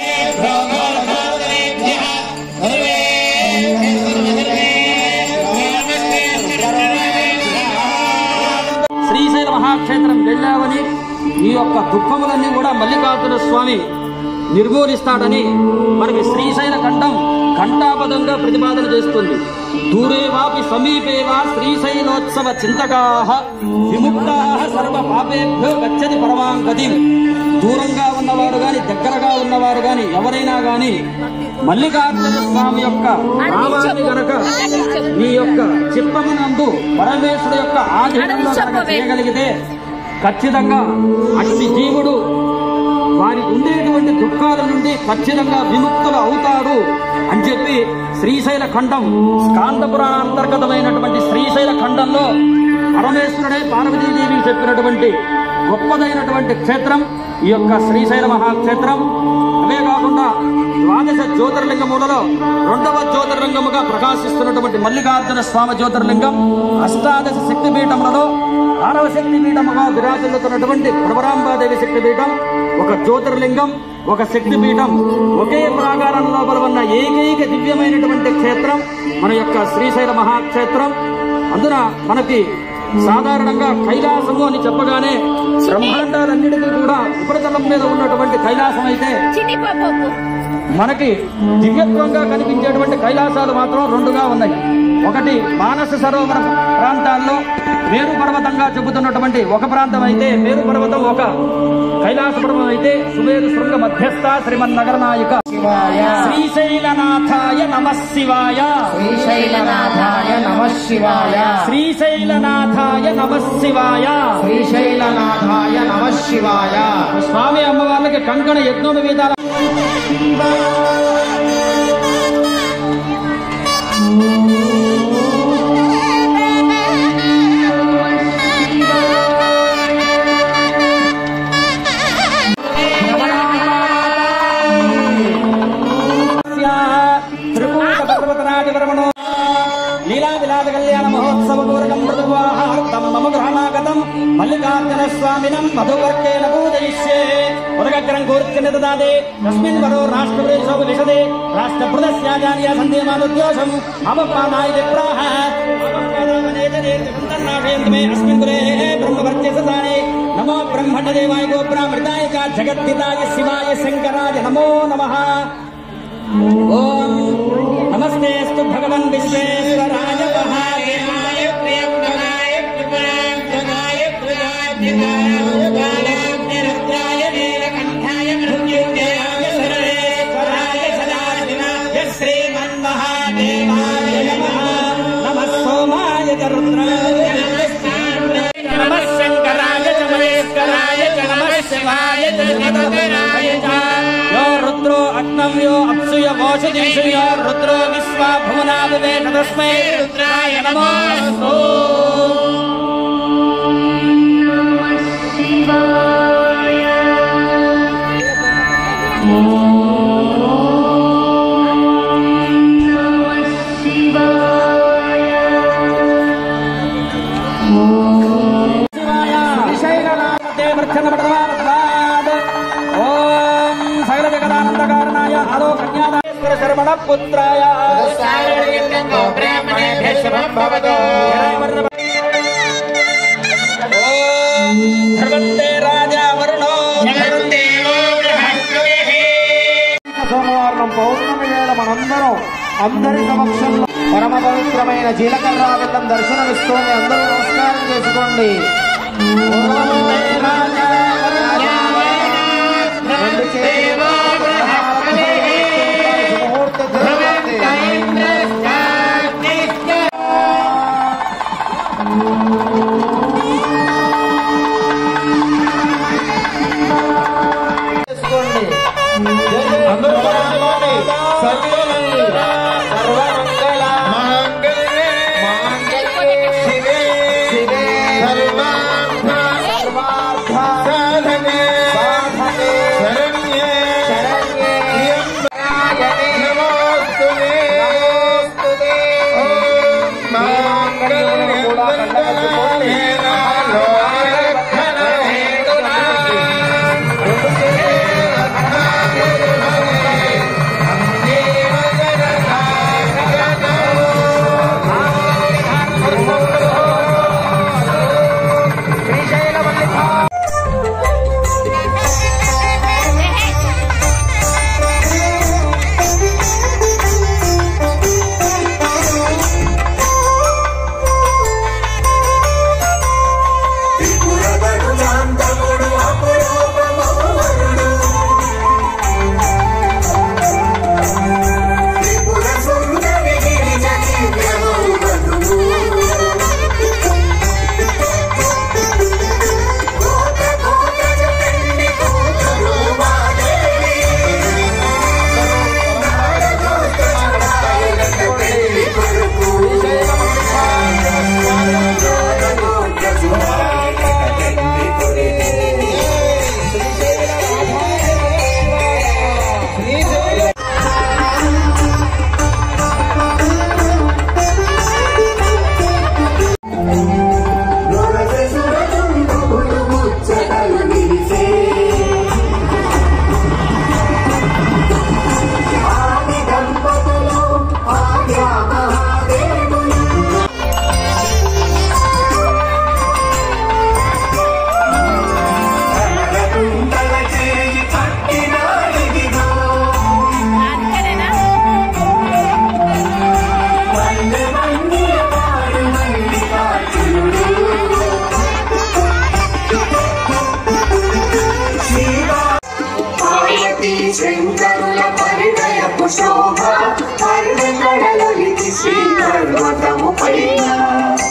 శ్రీశైల మహాక్షేత్రం వెళ్ళావని ఈ యొక్క దుఃఖములన్నీ కూడా మల్లికార్జున స్వామి నిర్మూలిస్తాడని మనకి శ్రీశైల ఖండం ఘంటాపదంగా ప్రతిపాదన చేస్తుంది. దూరే వాపి సమీపే వా శ్రీశైలోత్సవ చింతకాః విముక్తాః సర్వ పాపేభ్యో గచ్చతి పరమాం గతిం. దూరంగా ఉన్నవారు గాని దగ్గరగా ఉన్నవారు గాని ఎవరైనా గాని మల్లికార్జున స్వామి యొక్క నామాన్ని గనక మీ యొక్క చిత్తమునందు పరమేశ్వరుడు యొక్క ఆధీనంలో గనక చేయగలిగితే ఖచ్చితంగా అట్టి జీవుడు వారికి ఉండేటువంటి దుఃఖాల నుండి ఖచ్చితంగా విముక్తులు అవుతారు అని చెప్పి శ్రీశైల ఖండం స్కాంద పురాణాంతర్గతమైనటువంటి శ్రీశైల ఖండంలో పరమేశ్వరుడే పార్వతీదేవికి చెప్పినటువంటి గొప్పదైనటువంటి క్షేత్రం ఈ యొక్క శ్రీశైల మహాక్షేత్రం. అవే కాకుండా ద్వాదశ జ్యోతిర్లింగములలో 2వ జ్యోతిర్లింగముగా ప్రకాశిస్తున్నటువంటి మల్లికార్జున స్వామి జ్యోతిర్లింగం, అష్టాదశ శక్తిపీఠములలో 6వ శక్తిపీఠముగా విరాజిల్లుతున్నటువంటి భ్రమరాంబాదేవి శక్తిపీఠం ఒక జ్యోతిర్లింగం, ఒక శక్తిపీఠం, ఒకే ప్రాకారం లోపల ఉన్న ఏకైక దివ్యమైనటువంటి క్షేత్రం మన యొక్క శ్రీశైల మహాక్షేత్రం. అందున మనకి సాధారణంగా కైలాసము అని చెప్పగానే బ్రహ్మాండాలన్నిటికీ కూడా ఉపరితలం మీద ఉన్నటువంటి కైలాసం అయితే మనకి దివ్యత్వంగా కనిపించేటువంటి కైలాసాలు మాత్రం 2గా ఉన్నాయి. ఒకటి మానస సరోవర ప్రాంతాల్లో మేరు పర్వతంగా చెబుతున్నటువంటి ఒక ప్రాంతం అయితే, మేరు పర్వతం ఒక కైలాస పర్వతం అయితే, సుమేరు శృంగ మధ్యస్థ శ్రీమన్నగర నాయక శ్రీశైలనాథాయ నమః శివాయ, శ్రీశైలనాథాయ నమః శివాయ, శ్రీశైలనాథాయ నమః శివాయ, శ్రీశైలనాథాయ నమః శివాయ. స్వామి అమ్మవార్లకి కంకణ యజ్ఞోప వేదాల లీలా విలాస కళ్యాణ మహోత్సవ పూరకం మృదువాహార్థం మమ గ్రహణాగతం మల్లికార్జున స్వామినం మధువర్కేణ పూజయిష్యే. ఉదగగ్రం కూర్చుని దదాదే తస్మిన్ వరో రాష్ట్రప్రదేశోప విశదే రాష్ట్రప్రదస్యాచార్య సందేమానుద్యోషం అవపానాయ విప్రాహ మే అస్మిన్ గురే బ్రహ్మవర్చసానే నమో బ్రహ్మణదేవాయ గోబ్రామృతాయ చ జగద్ధితాయ శివాయ శంకరాయ నమో నమః. ఓం నమస్తేస్తు భగవన్ విశ్వేశ్వరాయ మహాదేవాయ ప్రియంకరాయ కృపాంకరాయ ప్రజాప్తిరాయ నీలకంఠాయ మృత్యుంజయాయ సర్వేశ్వరాయ సదాశివాయ శ్రీమన్మహాదేవాయ నమః. నమః సోమాయ చ రుద్రాయ నమః శంకరాయ చ మహేశ్వరాయ చ నమః శివాయ చ జగద్గురాయ చ. యో రుద్రో అగ్నవ్యో అప్సుయవో దివిషయో రుద్రో విశ్వా భువనావివేశ తస్మై రుద్రాయ నమోస్తు. ఓం సకల జగదానందకారణాయ ఆలో కన్యాదాయేశ్వర శరవణ పుత్రాయ రాజా వరుణో సోమవారం పౌర్ణమి వేళ మనందరం అందరి సమక్షంలో పరమ పవిత్రమైన జీలకర్ర బెల్లం దర్శనమిస్తోంది. అందరూ నమస్కారం చేసుకోండి. రెండు చేతులు ముహూర్త చేసుకోండి. అందరూ చేసుకోండి. సర్వమంగళ మాంగళ్యే శివే సర్వార్థ సాధనే శరణ్యే త్ర్యంబకాయ నమోస్తుతే ఓం మాంగళ్యం దండనాథేన లోకరక్షణ హేతునా శంకరుల పరిణయపు శోభ పరిణయలొలికి శ్రీ పర్వతము పైన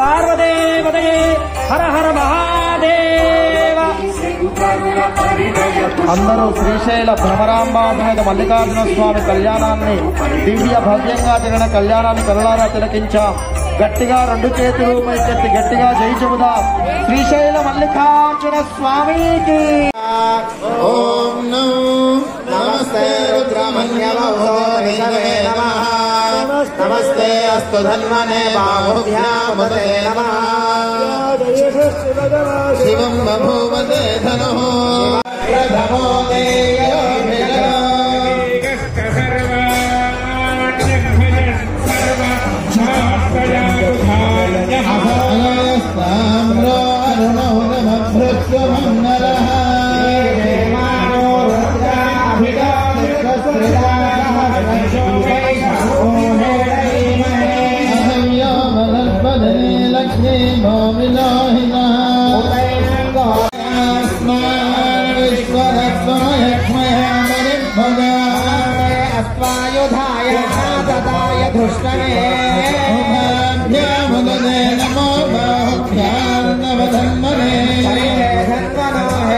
పార్వదేవతయే హర హర మహాదేవ. అందరూ శ్రీశైల భ్రమరాంబాసమేత మల్లికార్జున స్వామి కళ్యాణాన్ని దివ్య భవ్యంగా జరిగిన కళ్యాణాన్ని కరుణారా తిలకించాం. గట్టిగా రెండు చేతులు పైకెత్తి గట్టిగా జై చెబుదాం. శ్రీశైల మల్లికార్జున స్వామికి. ఓం నమస్తే నమస్తే అస్తు ధన్వనే బాహుభ్యాముదే నమః. శివం బభూవతే ధనుః ప్రథమో దేయో अस्वायुधाय ददाय धृष्टवे नमो बाहुभ्यां नवधन्मने धन्वनो हे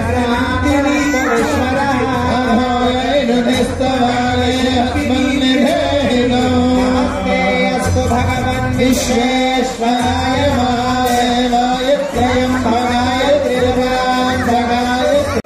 नमस्ते अस्तु भगवन् विश्वेश्वराय महादेवाय त्रयम्बकाय त्रिभुवनाय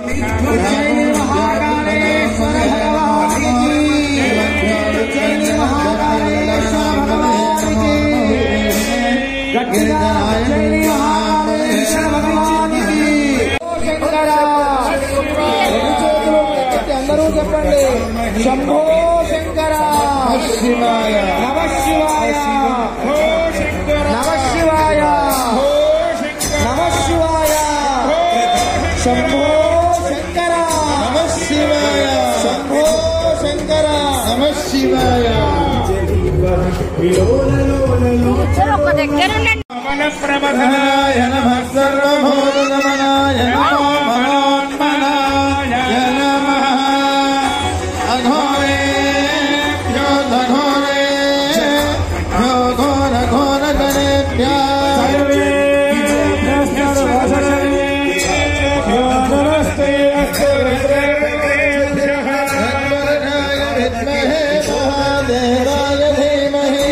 అందరూ చెప్పండి. శంభో శంకర శివాయ నమ శివాయ నమ శివాయ నమ శివాయ శంభో శంకర నమ శివాయ శంభో శంకర నమ శివాయ. ప్రమథనాయ నమః సర్వభూతగమనాయ నమో మనోన్మనాయ నమః. అఘోరేభ్యో ఘోరేభ్యో ఘోర ఘోర గణేభ్యో నమస్తే విద్మహే మహాదేవాయ ధీమహి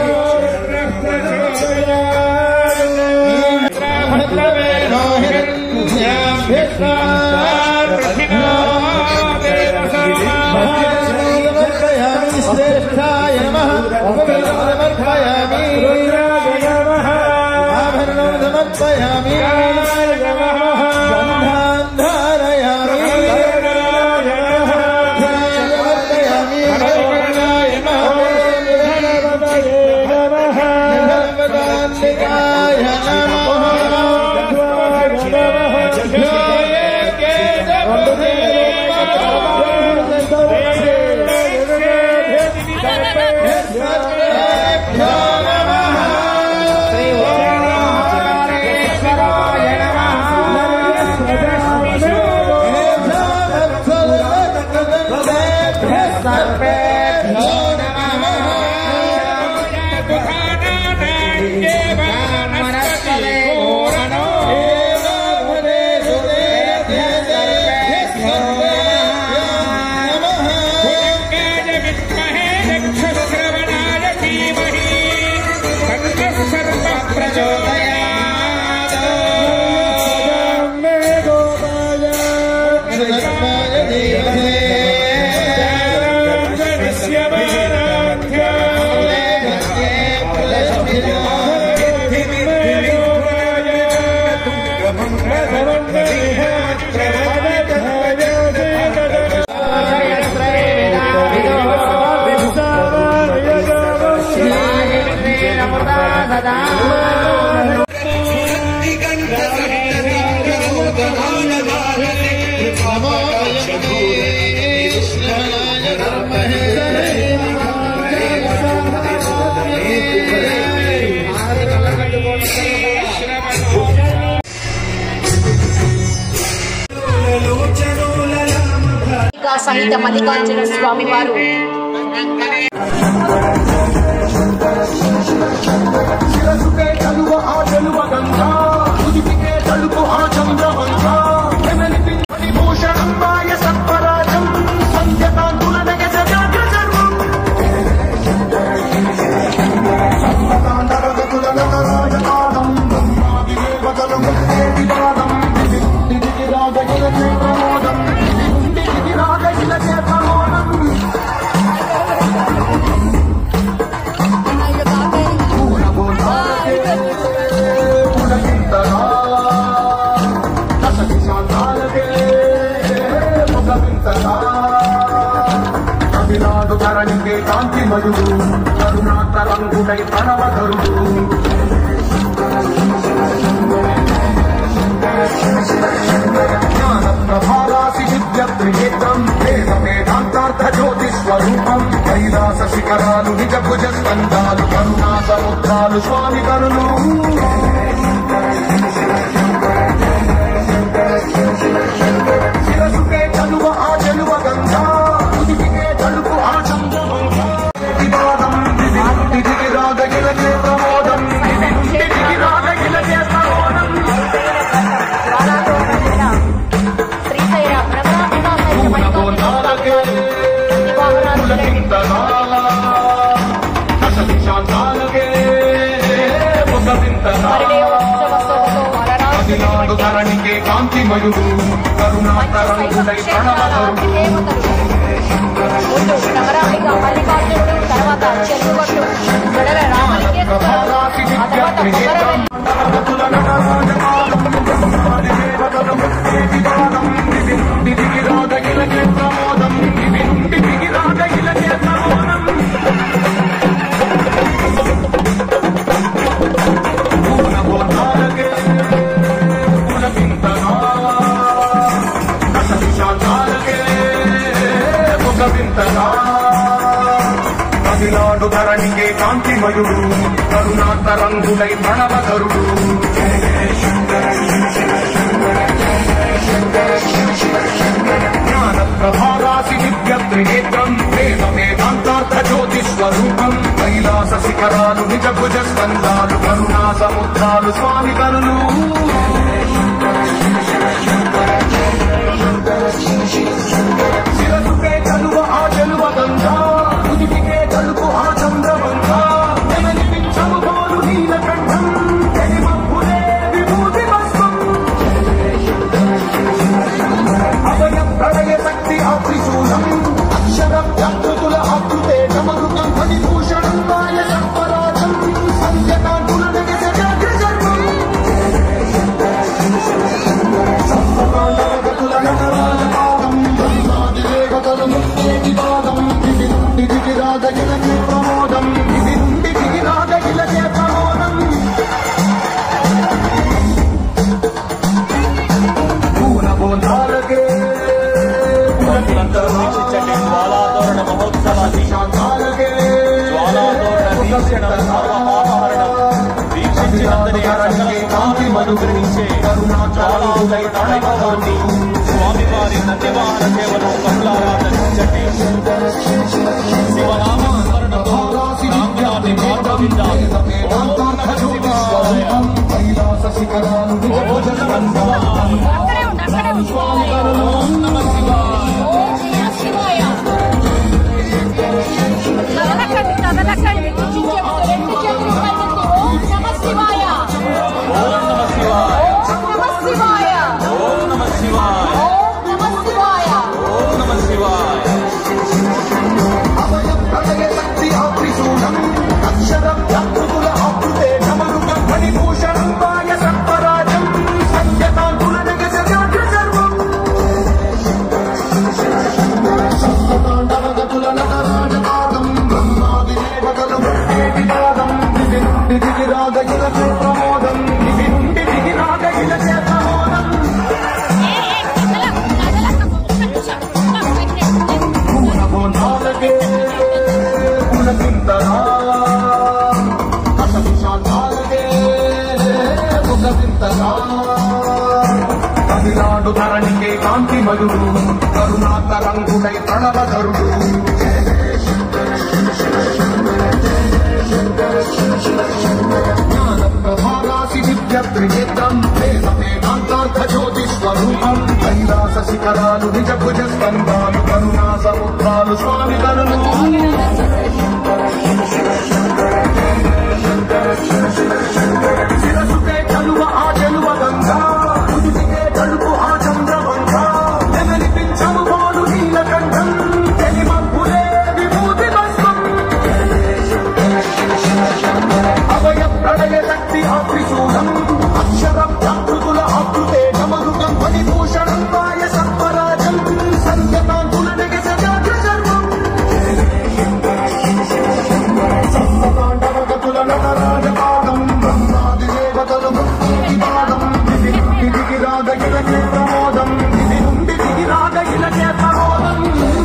శ్రేష్ఠాయ నమః. సమర్పయామి ఆభరణం సమర్పయామి గంధాంధారయామి సమర్పయామి నిధనవదాన్నికాయ నమః. సహిత మల్లికార్జున స్వామి వారు శిరసుకే చలువ ఆ చెలువ గంగా ఉదిపికే తలుపు ఆ చంద్రవంగా ఎమలిపించని భూషణం మాయ సత్పరాజం సంధ్యకాంతుల నగజ జాగ్ర సర్వం సంతాండరగతుల నగరాజపాదం బ్రహ్మాది దేవతలు ముక్తేటి పాదం దిగి రాగగిల చేతమోదం దిగి రాగగిల చేతమోదం తమిళనాడు ధరణికే కాంతి మరుడు కరుణాతరంగుడై ప్రణవధరుడు జ్ఞాన ప్రభారాశి విద్య త్రినేత్రం వేద వేదాంతార్థ జ్యోతిస్వరూపం కైలాస శిఖరాలు నిజ భుజ స్కందాలు కరుణా సముద్రాలు స్వామి కరులు శిరసుకే చలువ ఆ చెలువ గంగా ఉదిపికే తలుపు ఆ చంద్రవంగా వివాదం దిగి రాగగిల చేతమోదం దిగి రాగగిల చేతమోదం తమిళనాడు ధరణికే కాంతి మయుడు కరుణాతరంగుడై ప్రణవధరుడు ప్రభారాశి విద్య త్రినేత్రం భగతుల నటరాజపాదం బ్రహ్మాది దేవతలు ముక్తేటి పాదం దిగి రాగగిల చేతమోదం దిగి రాగగిల చేతమోదం తమిళనాడు ధరణికే కాంతి మయుడు కరుణాతరంగుడై ప్రణవధరుడు జ్ఞాన ప్రభారాశి విద్య త్రినేత్రం వేద వేదాంతార్థ జ్యోతిస్వరూపం కైలాస శిఖరాలు నిజ భుజ స్కందాలు కరుణా సముద్రాలు స్వామి కరులు శిరసుకే చలువ ఆ చెలువ గంగా ఉదిపికే తలుపు ఆ చంద్రవంగా ఎమలిపించము పోలు నీలకంఠం తెలిమప్పులే విభూతి భస్మం అభయ ప్రళయ శక్తి ఆ త్రిశూలం అక్షరం జాగృతుల ఆకృతే నమరుకం ఫణిభూషణం మాయ సత్పరాజం సంధ్యకాంతుల నగజ జాగ్ర సర్వం సంతాండరగతుల నటరాజపాదం బ్రహ్మాది దేవతలు ముక్తేటి పాదం దిగి రాగగిల చేతమోదం దిగి రాగగిల చేతమోదం పూనబోధాలకే వీక్షించండి జ్వాలాతోరణ మహోత్సవాన్ని జ్వాలాతోరణ వీక్షణ సర్వపాపహరణం వీక్షించినంతనే సకల కాంతి మనుగ్రహించే జ్వాలాదై ప్రణవధరుని స్వామివారి నందివాహన సేవను కనులారా దర్శించండి శివనామ స్మరణతో రామ్యాన్ని భాగవిందాలి ఓం నమః శివాయ కైలాస శిఖరాలు ఓం నమః శివాయ ఓం నమః శివాయ అభయ ప్రళయ శక్తి ఆ త్రిశూలం అక్షరం జాగృతుల ఆకృతే నమరుకం ఫణిభూషణం మాయ సత్పరాజం సంధ్యకాంతుల నగజ జాగ్ర సర్వం సంతాండరగతుల నటరాజపాదం బ్రహ్మాది దేవతలు ముక్తేటి పాదం దిగి రాగగిల చేతమోదం దిగి రాగగిల చేతమోదం పూనబోధాలకే పులకింతరా అసవిశాంతాలకే పులకింతరా తమిళనాడు ధరణికే కాంతి మయుడు కరుణాతరంగుడై ప్రణవధరుడు త్రినేత్రం వేదాంతార్థ జ్యోతి స్వరూపం కైలాస శిఖరాలు నిజ భుజ స్కంధాలు కరుణా సముద్రాలు స్వామి కరుణు శిరసుకే చలువ ఆ చెలువ గంగా ఉదికే తలుపు ఆ చంద్రవంగా జగనిపించము పోలు నీలకంఠం తెలిమప్పులే విభూతి భస్మం అభయ ప్రళయ శక్తి ఆత్రిశూలం అక్షరం జాగృతుల ఆకృతే నమరుగం ఫణిభూషణం వాయ సత్వరాజం సంగతాంతుల నెగస జాగ్ర శర్మం సప్తతాండవగతుల నటరాజపాదం బ్రహ్మాది దేవతలు భక్తిపాదం దిగి రాగ ఇలకే ప్రమోదం దిగి నుండి దిగి రాగ ఇలకే ప్రమోదం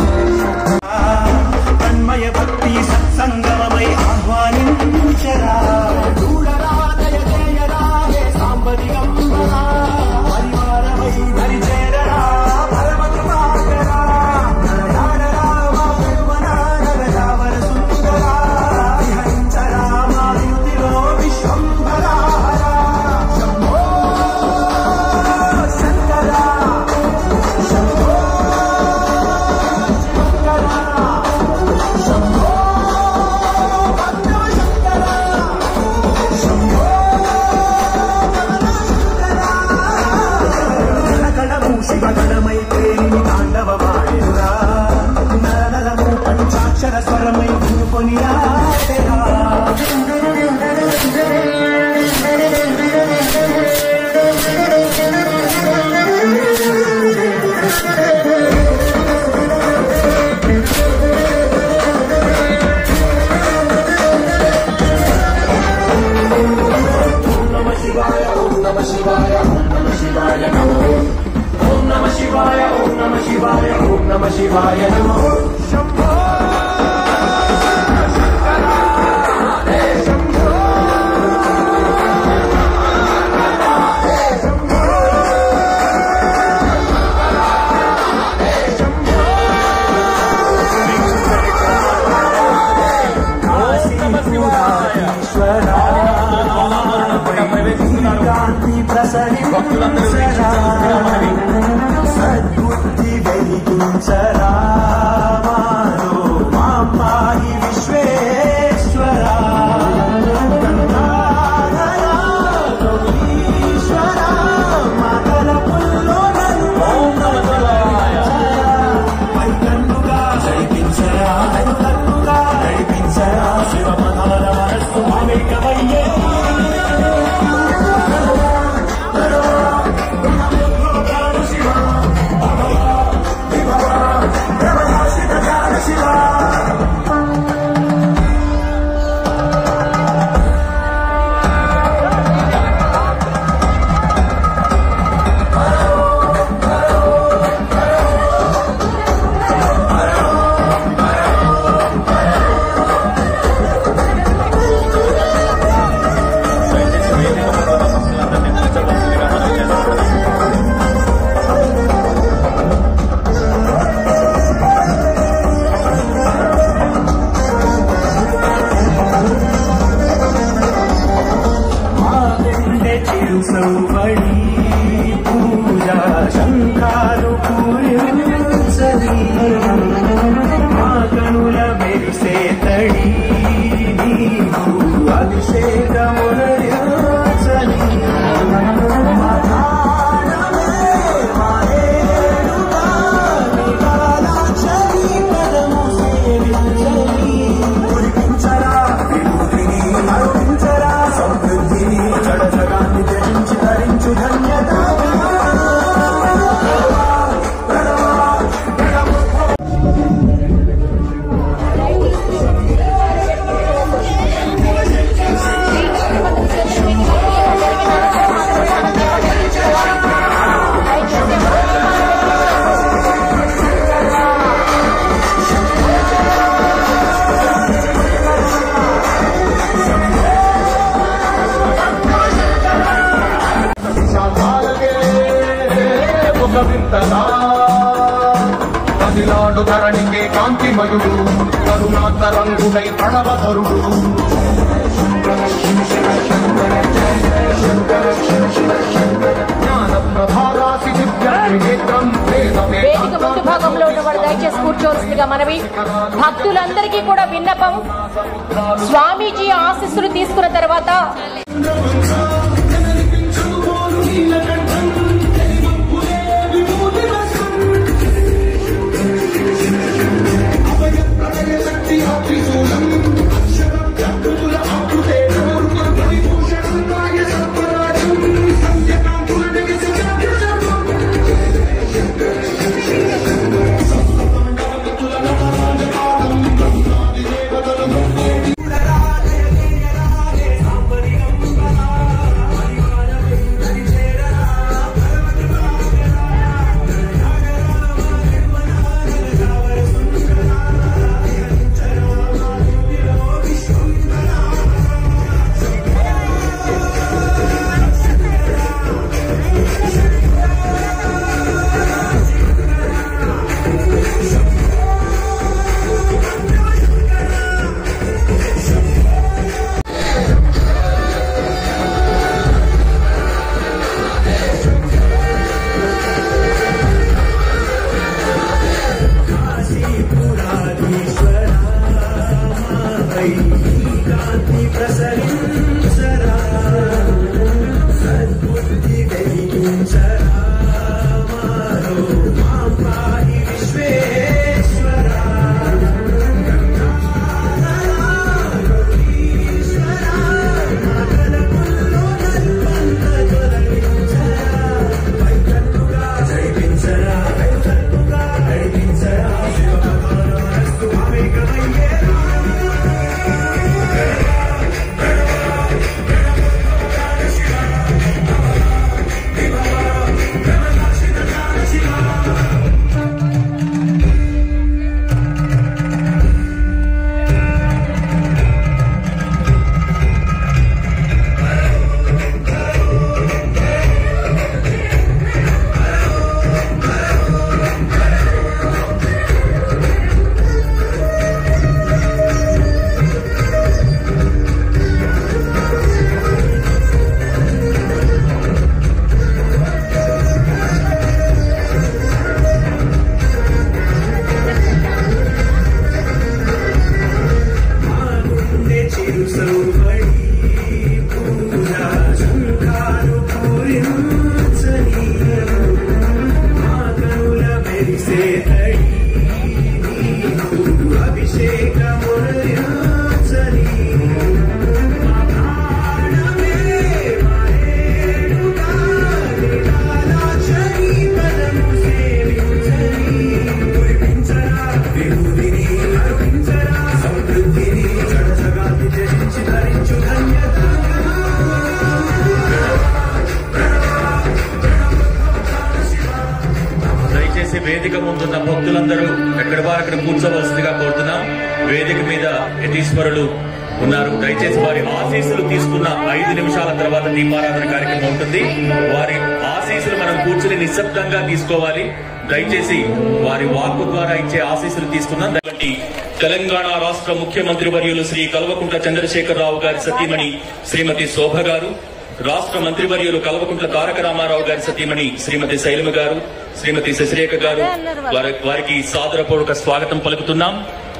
తన్మయ భక్తి సత్సంగమై ఆహ్వానించరా చూడరాదయ జయరా హే సాంబదిగంబరా పరివారమై దరిచేరరా పరమకృపాకరా నరయాడరా మా పెరుమనా నరయావర సుందరా విహరించరా మా యుతిలో విశ్వంభరా శంభో శంకరా శంభో శివగణమై ప్రేమి తాండవమాడెనురా నరనరము పంచాక్షర స్వరమై భూకొని రాటెరా శివాయ నమో శంభో కాంతి ప్రసరించరా సద్బుద్ధి వెలిగించరా మాలో మా పాయి విశ్వేశ్వరా గంగాధరా గౌరీశ్వరా మాతల పుల్లోనను పైకన్నుగా నడిపించరా కన్నుగా నడిపించరా శివపదాల మనస్సు మామేకమయ్యే సౌబడి పూజా శంఖాలు పూరించని మా కనుల మెరిసే తడి నీకు అభిషేకమునరించని మా ప్రాణమే మారేడుగా నిగాలాక్షరి పదము సేవించని కురిపించరా విముక్తిని అరుణించరా సమృద్ధిని జగజగాన్ని ధరించి ధరించు ధన్యత పదిలాడు ధరణికే కాంతిమయుడు కరుణాతరంగుడై ప్రణవధరుడు వేదిక ముందు భాగంలో ఉన్నవాడు దయచేసి కూర్చోవలసిందిగా మనవి. భక్తులందరికీ కూడా విన్నపం, స్వామీజీ ఆశీస్సులు తీసుకున్న తర్వాత వేదిక ముందున్న భక్తులందరూ ఎక్కడ వారు అక్కడ కూర్చోవలసిందిగా కోరుతున్నాం. వేదిక మీద యతీశ్వరులు ఉన్నారు. దయచేసి వారి ఆశీస్సులు తీసుకున్న 5 నిమిషాల తర్వాత దీపారాధన కార్యక్రమం ఉంటుంది. వారి ఆశీస్సులు మనం కూర్చుని నిశ్శబ్దంగా తీసుకోవాలి. దయచేసి వారి వాక్కు ద్వారా ఇచ్చే ఆశీస్సులు తీసుకున్నాం. కాబట్టి తెలంగాణ రాష్ట్ర ముఖ్యమంత్రి వర్యులు శ్రీ కల్వకుంట్ల చంద్రశేఖరరావు గారి సతీమణి శ్రీమతి శోభ గారు, రాష్ట్ర మంత్రివర్యులు కల్వకుంట్ల తారక రామారావు గారి సతీమణి శ్రీమతి శైలమ గారు, శ్రీమతి శశిరేఖ గారు, వారికి సాదరపూర్వక స్వాగతం పలుకుతున్నాం.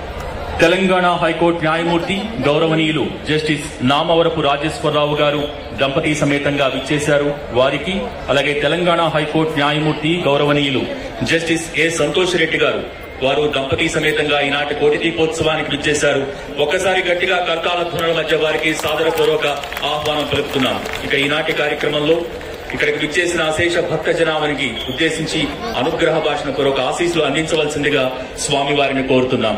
తెలంగాణ హైకోర్టు న్యాయమూర్తి గౌరవనీయులు జస్టిస్ నామవరపు రాజేశ్వరరావు గారు దంపతి సమేతంగా విచ్చేశారు. వారికి అలాగే తెలంగాణ హైకోర్టు న్యాయమూర్తి గౌరవనీయులు జస్టిస్ ఏ సంతోష్ రెడ్డి గారు, వారు దంపతి సమేతంగా ఈనాటి కోటి దీపోత్సవానికి విచ్చేశారు. ఒక్కసారి గట్టిగా కర్తాల ధ్వనుల మధ్య వారికి సాదరపూర్వక ఆహ్వానం పలుకుతున్నాం. ఇక ఈనాటి కార్యక్రమంలో ఇక్కడికి విచ్చేసిన అశేష భక్త జనానికి ఉద్దేశించి అనుగ్రహ భాషణ పూర్వక ఆశీస్సులు అందించవలసిందిగా స్వామి వారిని కోరుతున్నాం.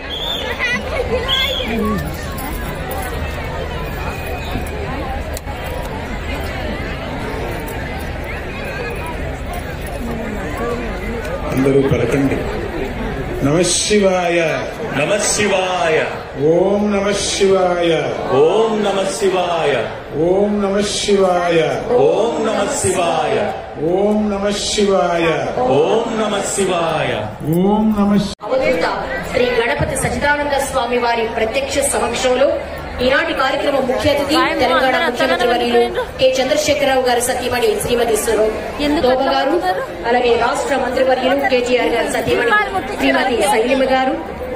అందరూ పలకండి. నమఃశివాయ నమఃశివాయ ఓం నమఃశివాయ ఓం నమఃశివాయ ఓం నమఃశివాయ ఓం నమఃశివాయ ఓం నమఃశివాయ ఓం నమఃశివాయ ఓం నమః అవధూత శ్రీ గణపతి సచ్చిదానంద స్వామి వారి ప్రత్యక్ష సమక్షంలో ఈనాటి కార్యక్రమం ముఖ్య అతిథి తెలంగాణ ముఖ్యమంత్రి వర్యులు కె చంద్రశేఖరరావు గారి సతీమణి శ్రీమతి దోబ గారు, అలాగే రాష్ట్ర మంత్రివర్యులు కేటీఆర్ గారి సతీమణి శ్రీమతి శైలిమ గారు,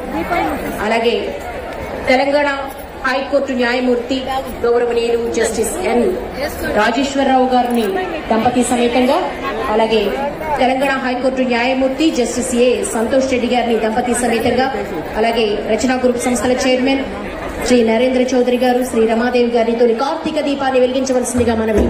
అలాగే తెలంగాణ హైకోర్టు న్యాయమూర్తి గౌరవనీయులు జస్టిస్ ఎన్ రాజేశ్వరరావు గారిని దంపతి సమేతంగా, అలాగే తెలంగాణ హైకోర్టు న్యాయమూర్తి జస్టిస్ ఏ సంతోష్ రెడ్డి గారిని దంపతి సమేతంగా, అలాగే రచనా గ్రూప్ సంస్థల చైర్మన్ శ్రీ నరేంద్ర చౌదరి గారు, శ్రీ రమాదేవి గారిని తొలి కార్తీక దీపాన్ని వెలిగించవలసిందిగా మనవి.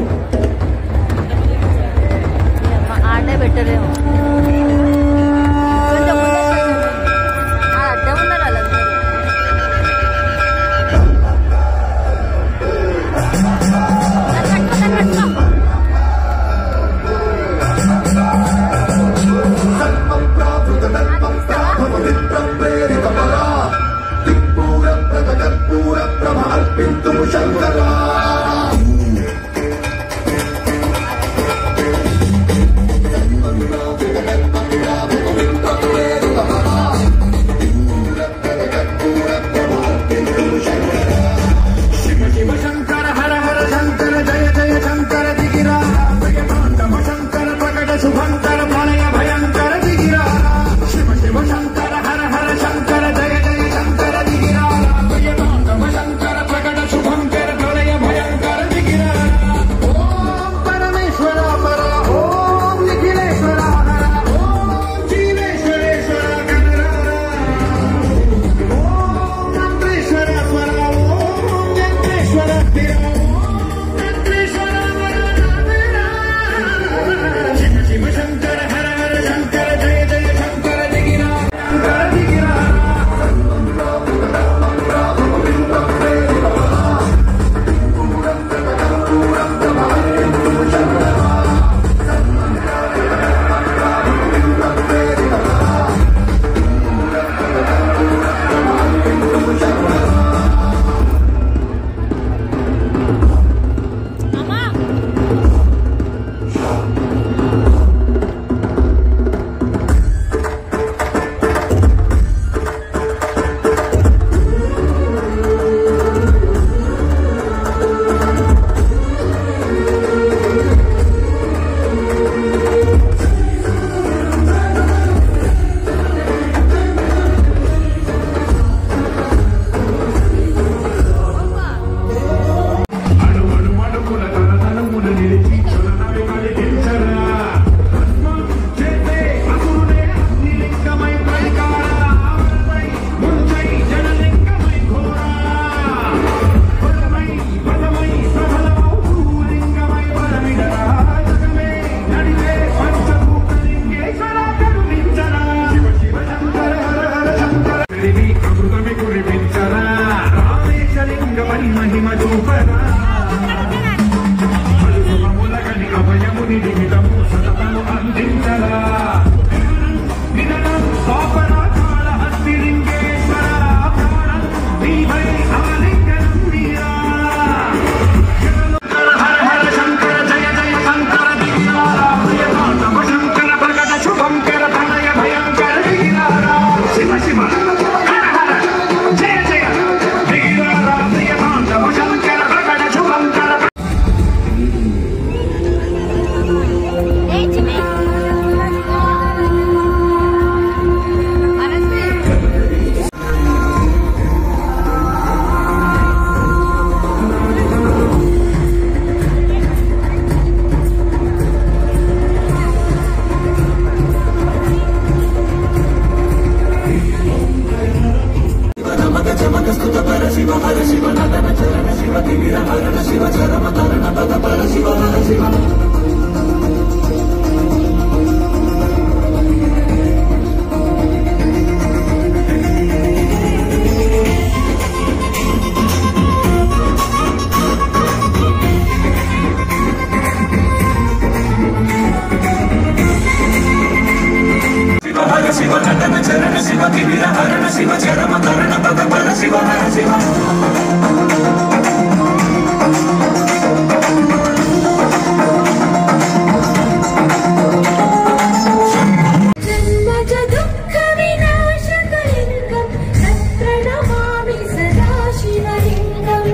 శివలింగం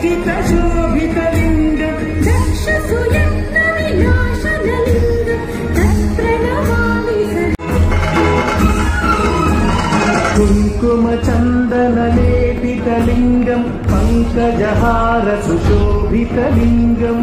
అంకిత శోభితలింగం కుంకుమ చందన లేపితలింగం పంకజహార సుశోభితలింగం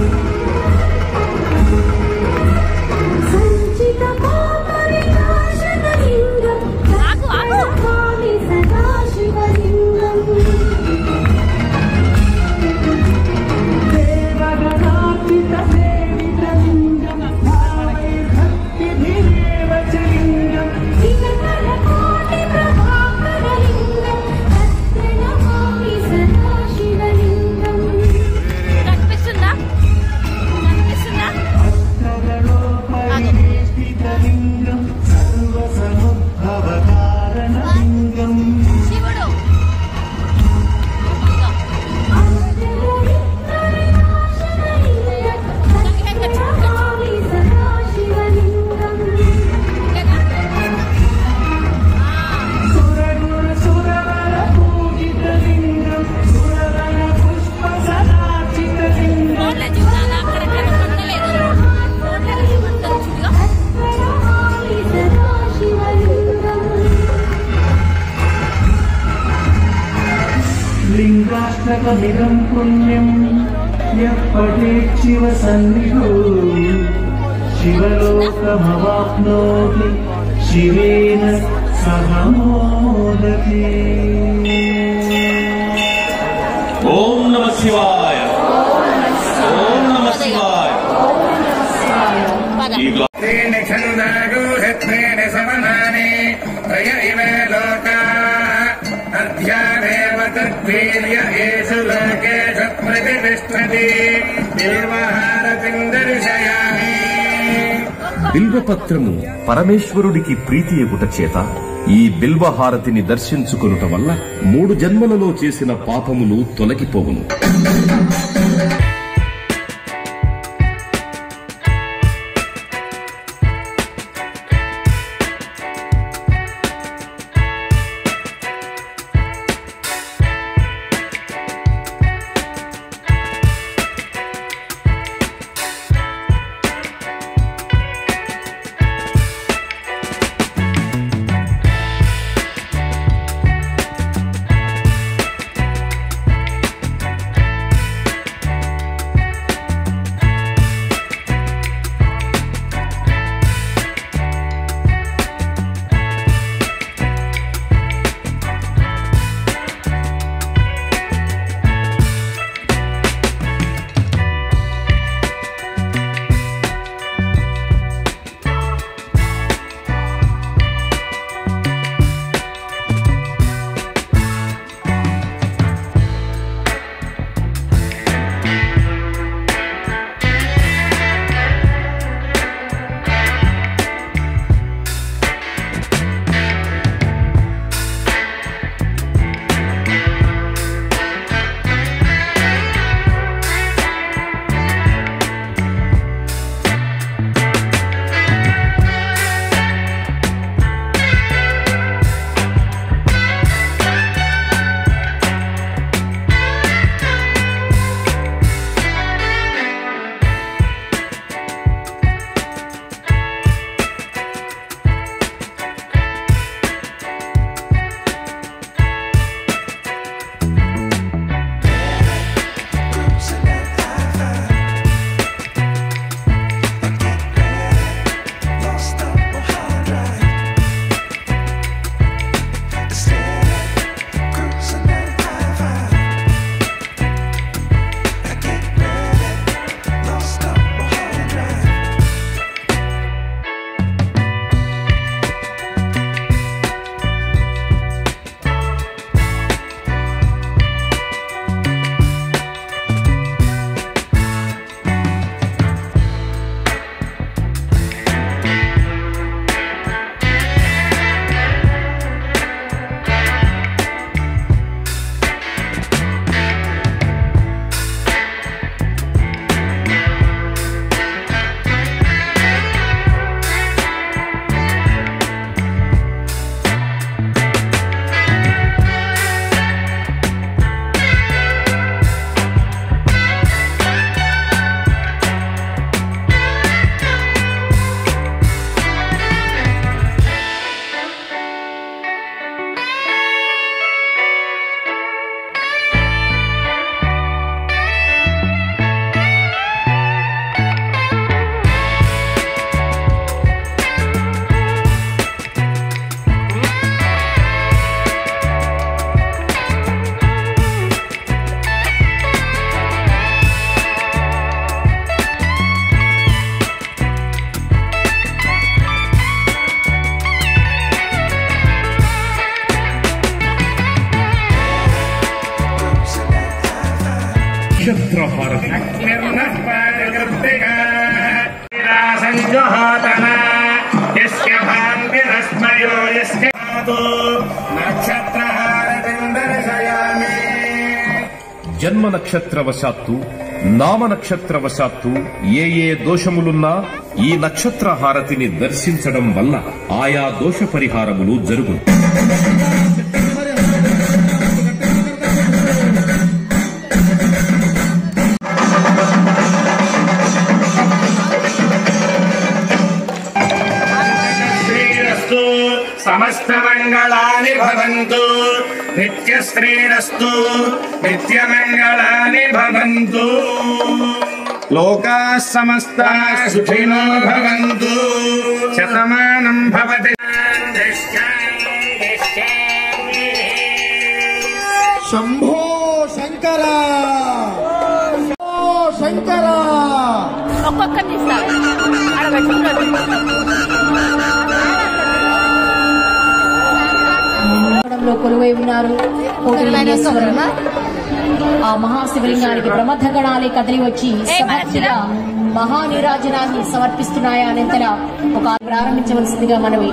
లింగాష్టకమిదం పుణ్యం యః శివ సన్నిధో శివలోకమవాప్నోతి శివేన సహ మోదతే. ఓం నమః శివాయ. ఓం నమః శివాయ. ఈ సమనాని త్రయ ఇమే లోకా అధ్యాదేవ తద్వీర్య యేషు లోకేషు ప్రతిష్టతి నిర్వహారతిం దర్శయామి. బిల్వపత్రము పరమేశ్వరుడికి ప్రీతి ఎగుట చేత ఈ బిల్వహారతిని దర్శించుకొనుట వల్ల 3 జన్మలలో చేసిన పాపములు తొలగిపోవును. నక్షత్ర హారతి. జన్మ నక్షత్రవశాత్తు, నామ నక్షత్రవశాత్తు ఏ దోషములున్నా ఈ నక్షత్ర హారతిని దర్శించడం వల్ల ఆయా దోష పరిహారములు జరుగును. సమస్త మంగళాని భవంతు. నిత్యశ్రీరస్తు. నిత్యమంగళాని భవంతు. లోకాః సమస్తాః సుఖినో భవంతు. శతమానం భవతి. శంభో శంకర, శంకర. కొలువై ఉన్నారు ఆ మహాశివలింగానికి ప్రమథగణాలే కదిలి వచ్చి సమర్చిగా మహానిరాజనాన్ని సమర్పిస్తున్నాయా అనేంతలా ఒక ప్రారంభించవలసిందిగా మనవి.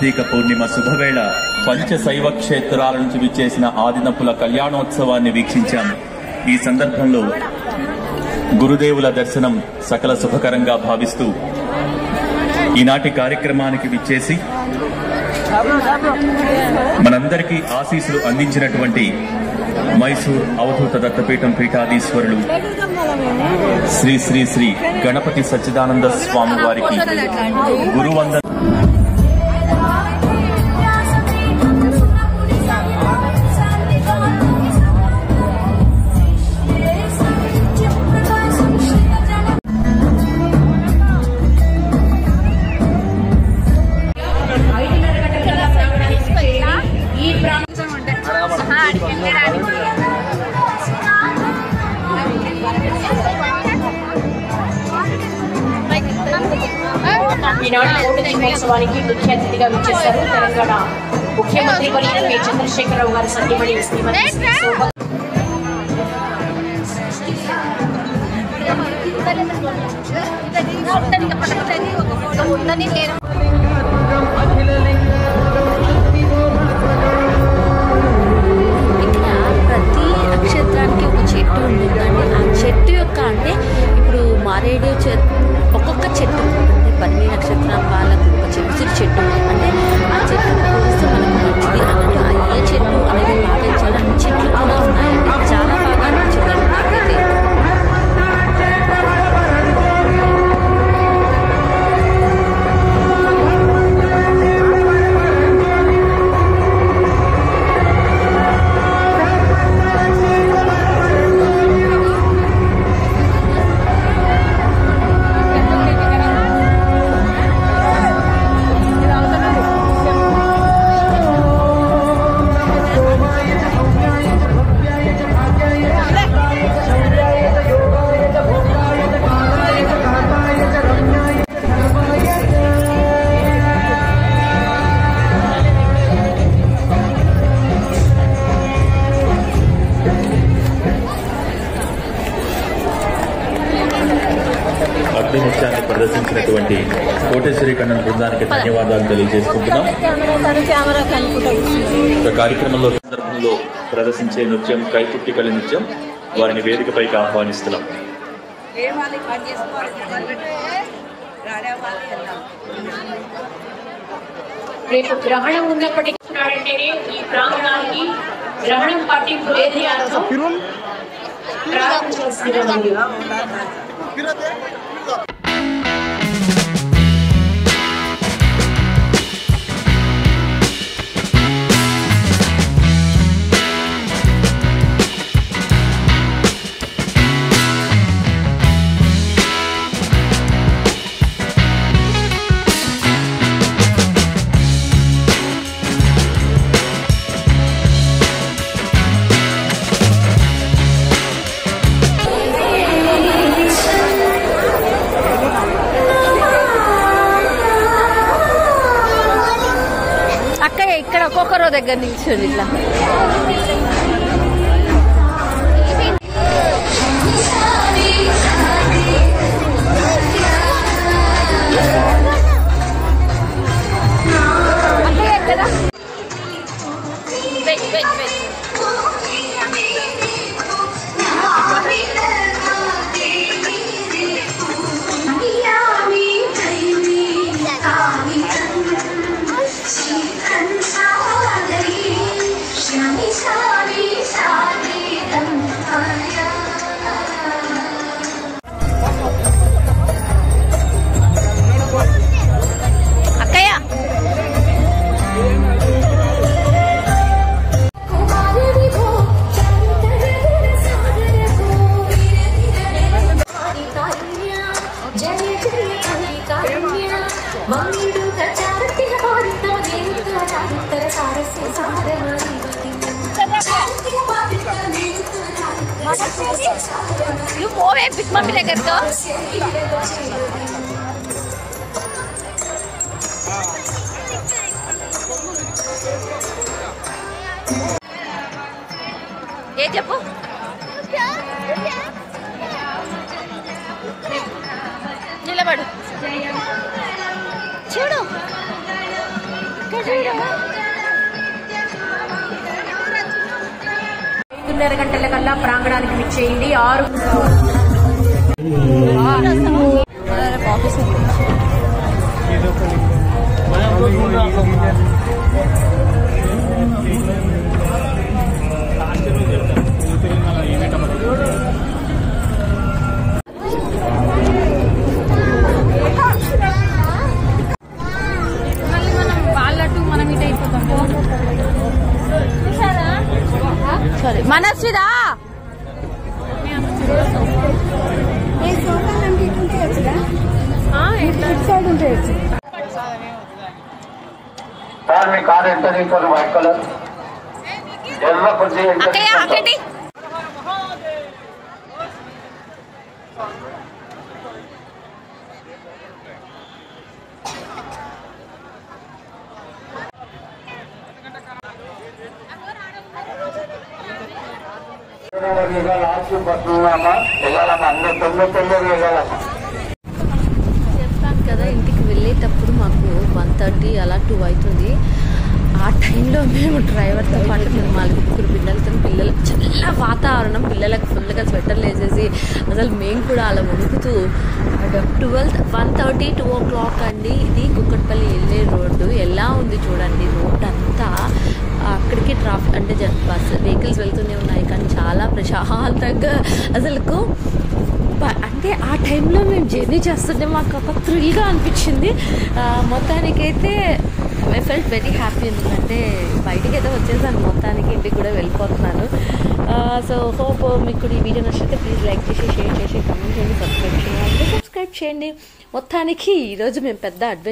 కార్తీక పూర్ణిమ శుభవేళ పంచశైవ క్షేత్రాల నుంచి విచ్చేసిన ఆదినపుల కళ్యాణోత్సవాన్ని వీక్షించాము. ఈ సందర్భంలో గురుదేవుల దర్శనం సకల శుభకరంగా భావిస్తూ ఈనాటి కార్యక్రమానికి విచ్చేసి మనందరికీ ఆశీస్సులు అందించినటువంటి మైసూర్ అవధూత దత్తపీఠం పీఠాధీశ్వరులు శ్రీ శ్రీ శ్రీ గణపతి సచ్చిదానంద స్వామి వారికి గురువందన. ఈనాడు కోట దినోత్సవానికి ముఖ్య అతిథిగా విచ్చేశారు తెలంగాణ ముఖ్యమంత్రి వర్యులు కె. చంద్రశేఖరరావు గారి సతీమణి శ్రీమతి శోభ. ప్రతి నక్షత్రానికి ఒక చెట్టు ఉంటుందండి. ఆ చెట్టు యొక్క అంటే ఇప్పుడు మారేడు ఒక్కొక్క చెట్టు అంటే బన్నీ నక్షత్రం వాళ్ళకు ఒక ఉసిరి చెట్టు అంటే ఆ చెట్టు పోలిస్తే మనకు మంచిది అన్నట్టు ఆ ఏ చెట్టు అనేది పాటించాలని చెట్లు కూడా ఉన్నాయండి. చాలా బాగా నచ్చిందండి నాకైతే. నృత్యాన్ని ప్రదర్శించినటువంటి కోటేశ్వరి కన్నన్ బృందానికి ధన్యవాదాలు తెలియజేసుకుంటున్నాం. కార్యక్రమంలో సందర్భంలో ప్రదర్శించే నృత్యం కైపుట్టికలి నృత్యం. వారిని వేదికపైకి ఆహ్వానిస్తున్నాం. రేపు గ్రహణం ఉన్నప్పటికీ ఈ ప్రాంగణానికి గ్రహణం పట్టింపు లేదు అర్థం ప్రారంభించాల్సింది. ఇక్కడ ఒక్కొక్కరో దగ్గర నిల్చోండి ఇట్లా. You move it, big mummy lekker to. ఏ చెప్పు నిలబడు చూడు ఇక్కడ 5:30 గంటల కల్లా ప్రాంగణానికి విచ్చేయండి. 6 మనస్విదా సార్ మీ కార్ ఎంత తీసుకోండి వైట్ కలర్ ఎర్ర కుర్చీ ఎంత తీసుకోండి లాస్ట్ పడుతున్నామా వెళ్ళాలమ్మా అందరూ తొందరగా వెళ్ళాలమ్మా. చెప్పాను కదా ఇంటికి వెళ్ళేటప్పుడు మాకు 1:30 అలా 2 అవుతుంది. ఆ టైంలో మేము డ్రైవర్తో పాటు మేము 4 పిల్లలతో పిల్లలకు చల్ల వాతావరణం పిల్లలకు ఫుల్గా స్వెటర్లు వేసేసి అసలు మేము కూడా అలా వణుకుతూ 1:30 2 o'clock అండి. ఇది కుక్కట్పల్లి వెళ్ళే రోడ్డు ఎలా ఉంది చూడండి. రోడ్ అంతా అక్కడికి ట్రాఫిక్ అంటే బస్సు వెహికల్స్ వెళ్తూనే ఉన్నాయి కానీ చాలా ప్రశాంతంగా అసలుకు అంటే ఆ టైంలో మేము జర్నీ చేస్తుంటే మాకు ఒక థ్రిల్గా అనిపించింది. మొత్తానికైతే ఐ ఫెల్ట్ వెరీ హ్యాపీ ఎందుకంటే బయటికి అయితే వచ్చేసాను మొత్తానికి ఇంటికి కూడా వెళ్ళిపోతున్నాను. సో హోప్ మీకు ఈ వీడియో నచ్చితే ప్లీజ్ లైక్ చేసి షేర్ చేసి కమెంట్ చేయండి సబ్స్క్రైబ్ చేయండి మొత్తానికి ఈరోజు మేము పెద్ద